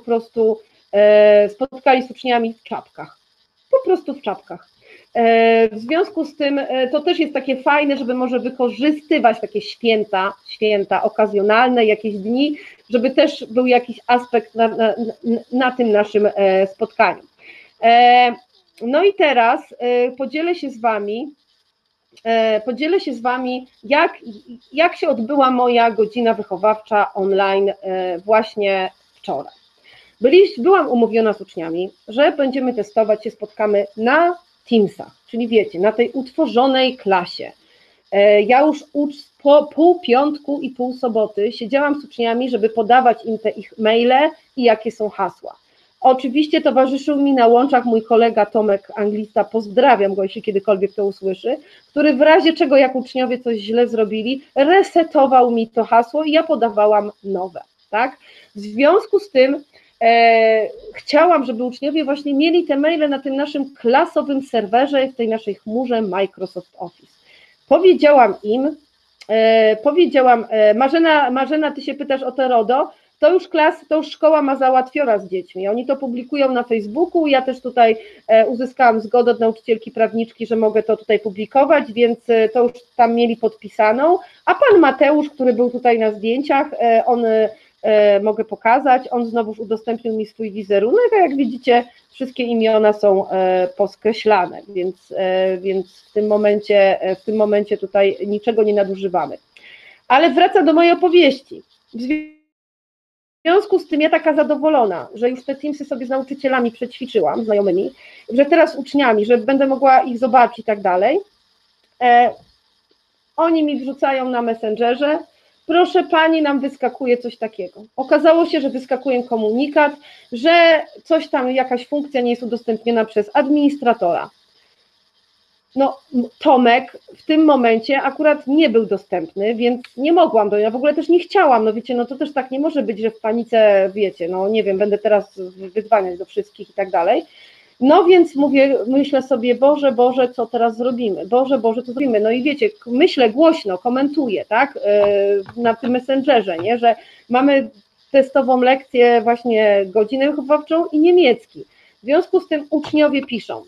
z uczniami w czapkach, po prostu w czapkach. W związku z tym to też jest takie fajne, żeby może wykorzystywać takie święta okazjonalne, jakieś dni, żeby też był jakiś aspekt na tym naszym spotkaniu. No i teraz podzielę się z Wami, jak się odbyła moja godzina wychowawcza online właśnie wczoraj. Byłam umówiona z uczniami, że będziemy testować, się spotkamy na Teamsach, czyli wiecie, na tej utworzonej klasie. Ja już po pół piątku i pół soboty siedziałam z uczniami, żeby podawać im te ich maile i jakie są hasła. Oczywiście towarzyszył mi na łączach mój kolega Tomek, anglista, pozdrawiam go, jeśli kiedykolwiek to usłyszy, który w razie czego, jak uczniowie coś źle zrobili, resetował mi to hasło i ja podawałam nowe. tak? W związku z tym chciałam, żeby uczniowie właśnie mieli te maile na tym naszym klasowym serwerze, w tej naszej chmurze Microsoft Office. Powiedziałam im, Marzena, ty się pytasz o te RODO, to już szkoła ma załatwiona z dziećmi, oni to publikują na Facebooku, ja też tutaj uzyskałam zgodę od nauczycielki prawniczki, że mogę to tutaj publikować, więc to już tam mieli podpisaną, a pan Mateusz, który był tutaj na zdjęciach, on mogę pokazać, on znowuż udostępnił mi swój wizerunek, a jak widzicie wszystkie imiona są poskreślane, więc w tym momencie tutaj niczego nie nadużywamy. Ale wracam do mojej opowieści. W związku z tym ja taka zadowolona, że już te Teamsy sobie z nauczycielami przećwiczyłam, znajomymi, że teraz uczniami, że będę mogła ich zobaczyć i tak dalej, oni mi wrzucają na Messengerze, proszę pani, nam wyskakuje coś takiego. Okazało się, że wyskakuje komunikat, że coś tam, jakaś funkcja nie jest udostępniona przez administratora. No, Tomek w tym momencie akurat nie był dostępny, więc nie mogłam ja w ogóle też nie chciałam, no wiecie, no to też tak nie może być, że w panice, wiecie, no nie wiem, będę teraz wydzwaniać do wszystkich i tak dalej. No więc myślę sobie, Boże, co teraz zrobimy? Boże, co zrobimy? No i wiecie, myślę głośno, komentuję, tak, na tym Messengerze, nie, że mamy testową lekcję, właśnie godzinę wychowawczą i niemiecki. W związku z tym uczniowie piszą,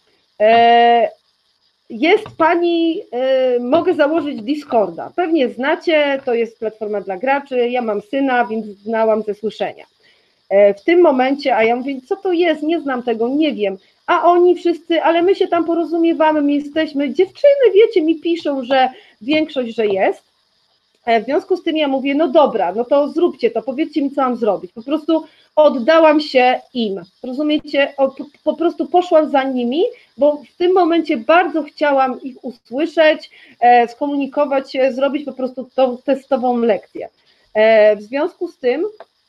jest pani, mogę założyć Discorda, pewnie znacie, to jest platforma dla graczy, ja mam syna, więc znałam ze słyszenia. W tym momencie, a ja mówię, co to jest, nie znam tego, nie wiem, a oni wszyscy, ale my się tam porozumiewamy, my jesteśmy, dziewczyny, wiecie, mi piszą, że większość, że jest, w związku z tym ja mówię, no dobra, no to zróbcie to, powiedzcie mi, co mam zrobić, po prostu oddałam się im, rozumiecie, po prostu poszłam za nimi, bo w tym momencie bardzo chciałam ich usłyszeć, skomunikować się, zrobić po prostu tą testową lekcję. W związku z tym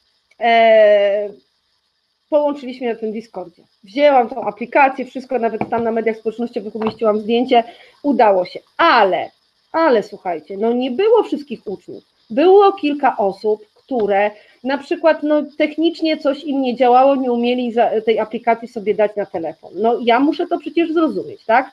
połączyliśmy na tym Discordzie. Wzięłam tą aplikację, wszystko, nawet tam na mediach społecznościowych umieściłam zdjęcie, udało się, ale słuchajcie, no nie było wszystkich uczniów, było kilka osób, które na przykład no, technicznie coś im nie działało, nie umieli tej aplikacji sobie dać na telefon. No ja muszę to przecież zrozumieć, tak?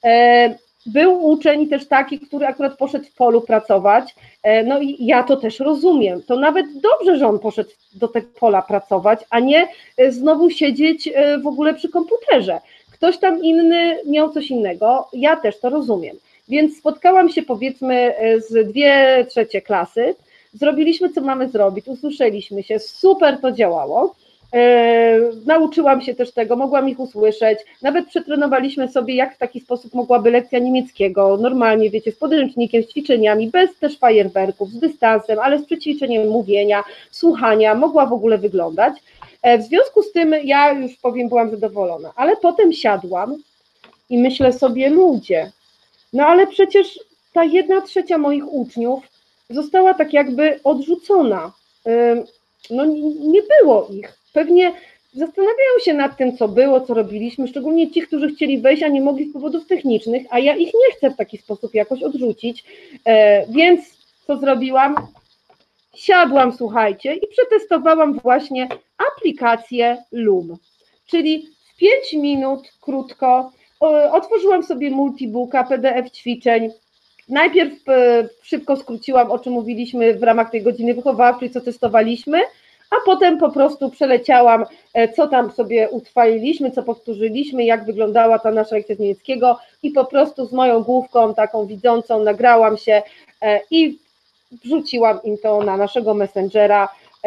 Był uczeń też taki, który akurat poszedł w polu pracować, no i ja to też rozumiem, to nawet dobrze, że on poszedł do tego pola pracować, a nie znowu siedzieć w ogóle przy komputerze. Ktoś tam inny miał coś innego, ja też to rozumiem, więc spotkałam się powiedzmy z 2/3 klasy, zrobiliśmy co mamy zrobić, usłyszeliśmy się, super to działało. Nauczyłam się też tego, mogłam ich usłyszeć, nawet przetrenowaliśmy sobie, jak w taki sposób mogłaby lekcja niemieckiego, normalnie, wiecie, z podręcznikiem, z ćwiczeniami, bez też fajerwerków, z dystansem, ale z przećwiczeniem mówienia, słuchania, mogła w ogóle wyglądać. W związku z tym ja już powiem, byłam zadowolona, ale potem siadłam i myślę sobie, ludzie, no ale przecież ta 1/3 moich uczniów została tak jakby odrzucona, no nie było ich. Pewnie zastanawiają się nad tym, co było, co robiliśmy, szczególnie ci, którzy chcieli wejść, a nie mogli z powodów technicznych, a ja ich nie chcę w taki sposób jakoś odrzucić, więc co zrobiłam? Siadłam, słuchajcie, i przetestowałam właśnie aplikację Loom, czyli w 5 minut, krótko, otworzyłam sobie multibooka, PDF ćwiczeń, najpierw szybko skróciłam, o czym mówiliśmy w ramach tej godziny wychowawczej, co testowaliśmy, a potem po prostu przeleciałam, co tam sobie utrwaliliśmy, co powtórzyliśmy, jak wyglądała ta nasza lekcja z niemieckiego i po prostu z moją główką taką widzącą nagrałam się i wrzuciłam im to na naszego Messengera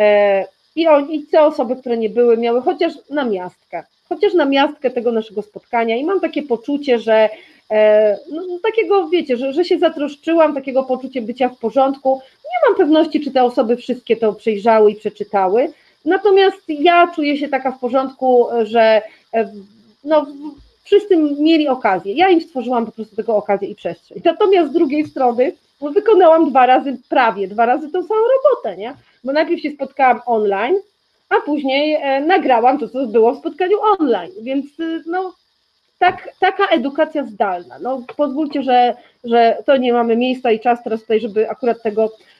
i te osoby, które nie były, miały chociaż namiastkę tego naszego spotkania i mam takie poczucie, że no, takiego, wiecie, że się zatroszczyłam, takiego poczucia bycia w porządku. Nie mam pewności, czy te osoby wszystkie to przejrzały i przeczytały, natomiast ja czuję się taka w porządku, że no, wszyscy mieli okazję, ja im stworzyłam po prostu tego okazję i przestrzeń. Natomiast z drugiej strony wykonałam prawie dwa razy tą samą robotę, nie? Bo najpierw się spotkałam online, a później nagrałam to, co było w spotkaniu online, więc no taka edukacja zdalna. No, pozwólcie, że to nie mamy miejsca i czas teraz tutaj, żeby akurat tego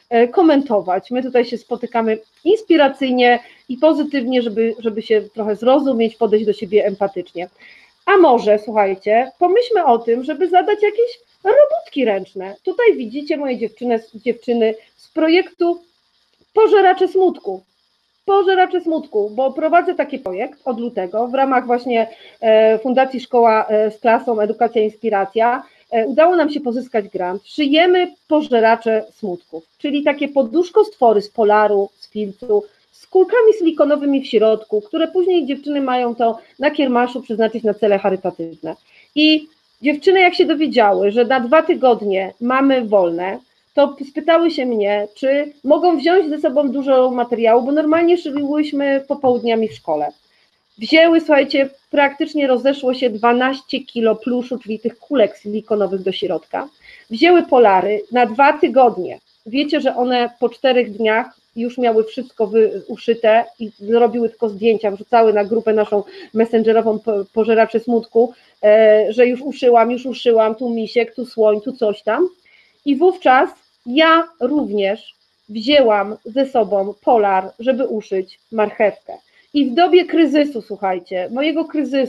komentować. My tutaj się spotykamy inspiracyjnie i pozytywnie, żeby się trochę zrozumieć, podejść do siebie empatycznie. A może, słuchajcie, pomyślmy o tym, żeby zadać jakieś robótki ręczne. Tutaj widzicie moje dziewczyny z projektu Pożeracze Smutku. Pożeracze Smutku, bo prowadzę taki projekt od lutego w ramach właśnie Fundacji Szkoła z Klasą Edukacja Inspiracja. Udało nam się pozyskać grant. Szyjemy pożeracze smutków, czyli takie poduszkostwory z polaru, z filcu, z kulkami silikonowymi w środku, które później dziewczyny mają to na kiermaszu przeznaczyć na cele charytatywne. I dziewczyny, jak się dowiedziały, że na 2 tygodnie mamy wolne, to spytały się mnie, czy mogą wziąć ze sobą dużo materiału, bo normalnie szyłyśmy popołudniami w szkole. Wzięły, słuchajcie, praktycznie rozeszło się 12 kilo pluszu, czyli tych kulek silikonowych do środka. Wzięły polary na 2 tygodnie. Wiecie, że one po 4 dniach już miały wszystko uszyte i zrobiły tylko zdjęcia, wrzucały na grupę naszą messengerową Pożeracze Smutku, że już uszyłam, tu misiek, tu słoń, tu coś tam. I wówczas ja również wzięłam ze sobą polar, żeby uszyć marchewkę. I w dobie kryzysu, słuchajcie, mojego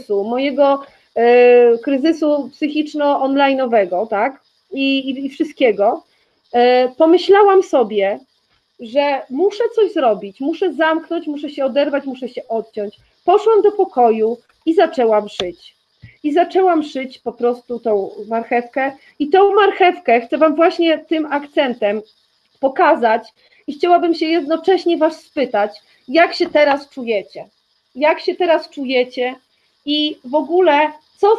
kryzysu psychiczno-online'owego, tak, i wszystkiego, pomyślałam sobie, że muszę coś zrobić, muszę zamknąć, muszę się oderwać, muszę się odciąć. Poszłam do pokoju i zaczęłam szyć. I zaczęłam szyć po prostu tą marchewkę i tą marchewkę chcę Wam właśnie tym akcentem pokazać i chciałabym się jednocześnie Was spytać, jak się teraz czujecie? Jak się teraz czujecie i w ogóle co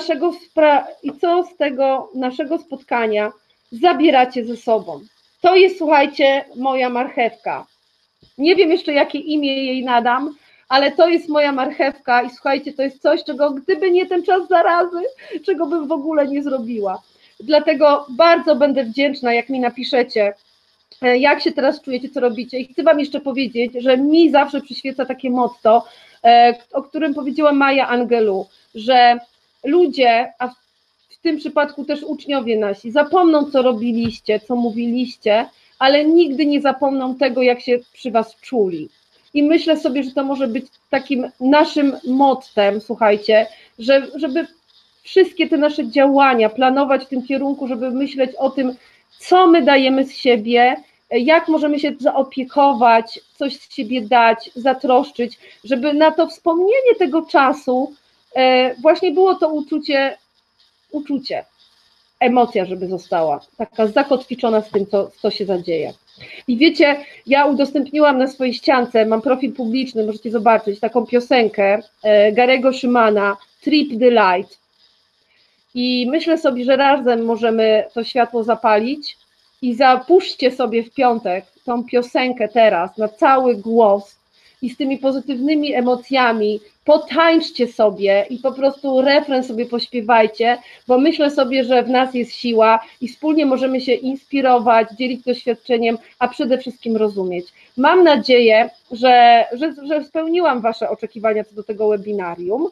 z tego naszego spotkania zabieracie ze sobą? To jest, słuchajcie, moja marchewka. Nie wiem jeszcze, jakie imię jej nadam, ale to jest moja marchewka i słuchajcie, to jest coś, czego gdyby nie ten czas zarazy, czego bym w ogóle nie zrobiła. Dlatego bardzo będę wdzięczna, jak mi napiszecie, jak się teraz czujecie, co robicie. I chcę Wam jeszcze powiedzieć, że mi zawsze przyświeca takie motto, o którym powiedziała Maya Angelou, że ludzie, a w tym przypadku też uczniowie nasi, zapomną, co robiliście, co mówiliście, ale nigdy nie zapomną tego, jak się przy Was czuli. I myślę sobie, że to może być takim naszym mottem, słuchajcie, żeby wszystkie te nasze działania planować w tym kierunku, żeby myśleć o tym, co my dajemy z siebie, jak możemy się zaopiekować, coś z siebie dać, zatroszczyć, żeby na to wspomnienie tego czasu właśnie było to uczucie, emocja, żeby została taka zakotwiczona z tym, co się zadzieje. I wiecie, ja udostępniłam na swojej ściance, mam profil publiczny, możecie zobaczyć, taką piosenkę Gary'ego Szymana, Trip the Light. I myślę sobie, że razem możemy to światło zapalić i zapuszczcie sobie w piątek tą piosenkę teraz na cały głos i z tymi pozytywnymi emocjami potańczcie sobie i po prostu refren sobie pośpiewajcie, bo myślę sobie, że w nas jest siła i wspólnie możemy się inspirować, dzielić doświadczeniem, a przede wszystkim rozumieć. Mam nadzieję, że spełniłam Wasze oczekiwania co do tego webinarium.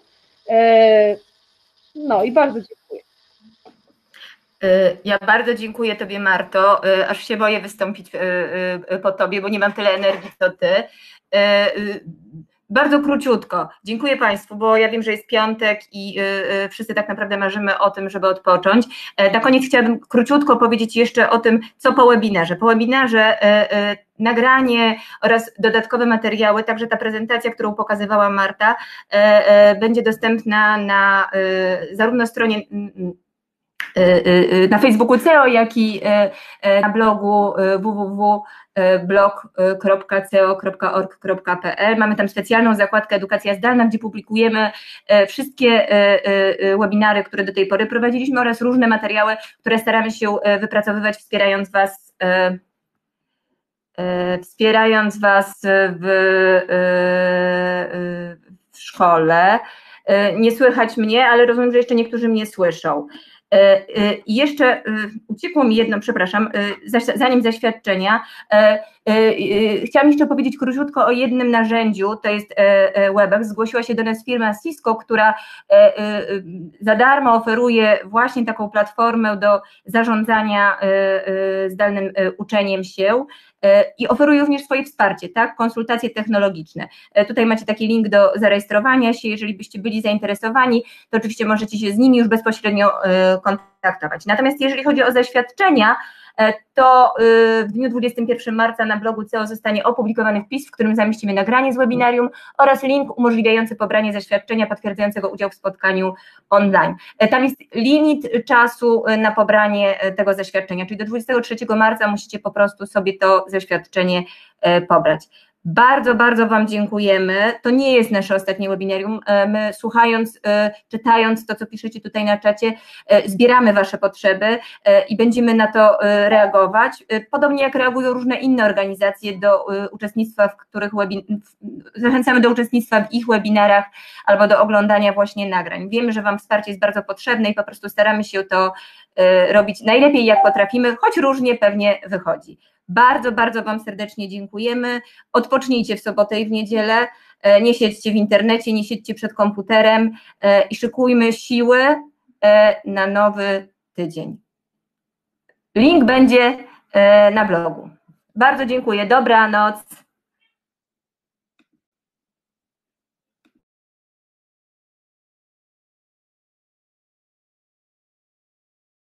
No i bardzo dziękuję. Ja bardzo dziękuję Tobie, Marto, aż się boję wystąpić po Tobie, bo nie mam tyle energii co Ty. Bardzo króciutko. Dziękuję Państwu, bo ja wiem, że jest piątek i wszyscy tak naprawdę marzymy o tym, żeby odpocząć. Na koniec chciałabym króciutko powiedzieć jeszcze o tym, co po webinarze. Po webinarze nagranie oraz dodatkowe materiały, także ta prezentacja, którą pokazywała Marta, będzie dostępna na zarówno stronie na Facebooku CEO, jak i na blogu www.blog.ceo.org.pl. Mamy tam specjalną zakładkę Edukacja Zdalna, gdzie publikujemy wszystkie webinary, które do tej pory prowadziliśmy oraz różne materiały, które staramy się wypracowywać, wspierając Was w szkole. Nie słychać mnie, ale rozumiem, że jeszcze niektórzy mnie słyszą. I jeszcze uciekło mi jedno, przepraszam, zanim zaświadczenia. Chciałam jeszcze powiedzieć króciutko o jednym narzędziu, to jest Webex. Zgłosiła się do nas firma Cisco, która za darmo oferuje właśnie taką platformę do zarządzania zdalnym uczeniem się i oferuje również swoje wsparcie, tak? Konsultacje technologiczne. Tutaj macie taki link do zarejestrowania się, jeżeli byście byli zainteresowani, to oczywiście możecie się z nimi już bezpośrednio kontaktować. Natomiast jeżeli chodzi o zaświadczenia, to w dniu 21 marca na blogu CEO zostanie opublikowany wpis, w którym zamieścimy nagranie z webinarium oraz link umożliwiający pobranie zaświadczenia potwierdzającego udział w spotkaniu online. Tam jest limit czasu na pobranie tego zaświadczenia, czyli do 23 marca musicie po prostu sobie to zaświadczenie pobrać. Bardzo, bardzo Wam dziękujemy. To nie jest nasze ostatnie webinarium. My słuchając, czytając to, co piszecie tutaj na czacie, zbieramy Wasze potrzeby i będziemy na to reagować. Podobnie jak reagują różne inne organizacje do uczestnictwa, zachęcamy do uczestnictwa w ich webinarach albo do oglądania właśnie nagrań. Wiemy, że Wam wsparcie jest bardzo potrzebne i po prostu staramy się to robić najlepiej, jak potrafimy, choć różnie pewnie wychodzi. Bardzo, bardzo Wam serdecznie dziękujemy. Odpocznijcie w sobotę i w niedzielę, nie siedźcie w internecie, nie siedźcie przed komputerem i szykujmy siły na nowy tydzień. Link będzie na blogu. Bardzo dziękuję, dobranoc.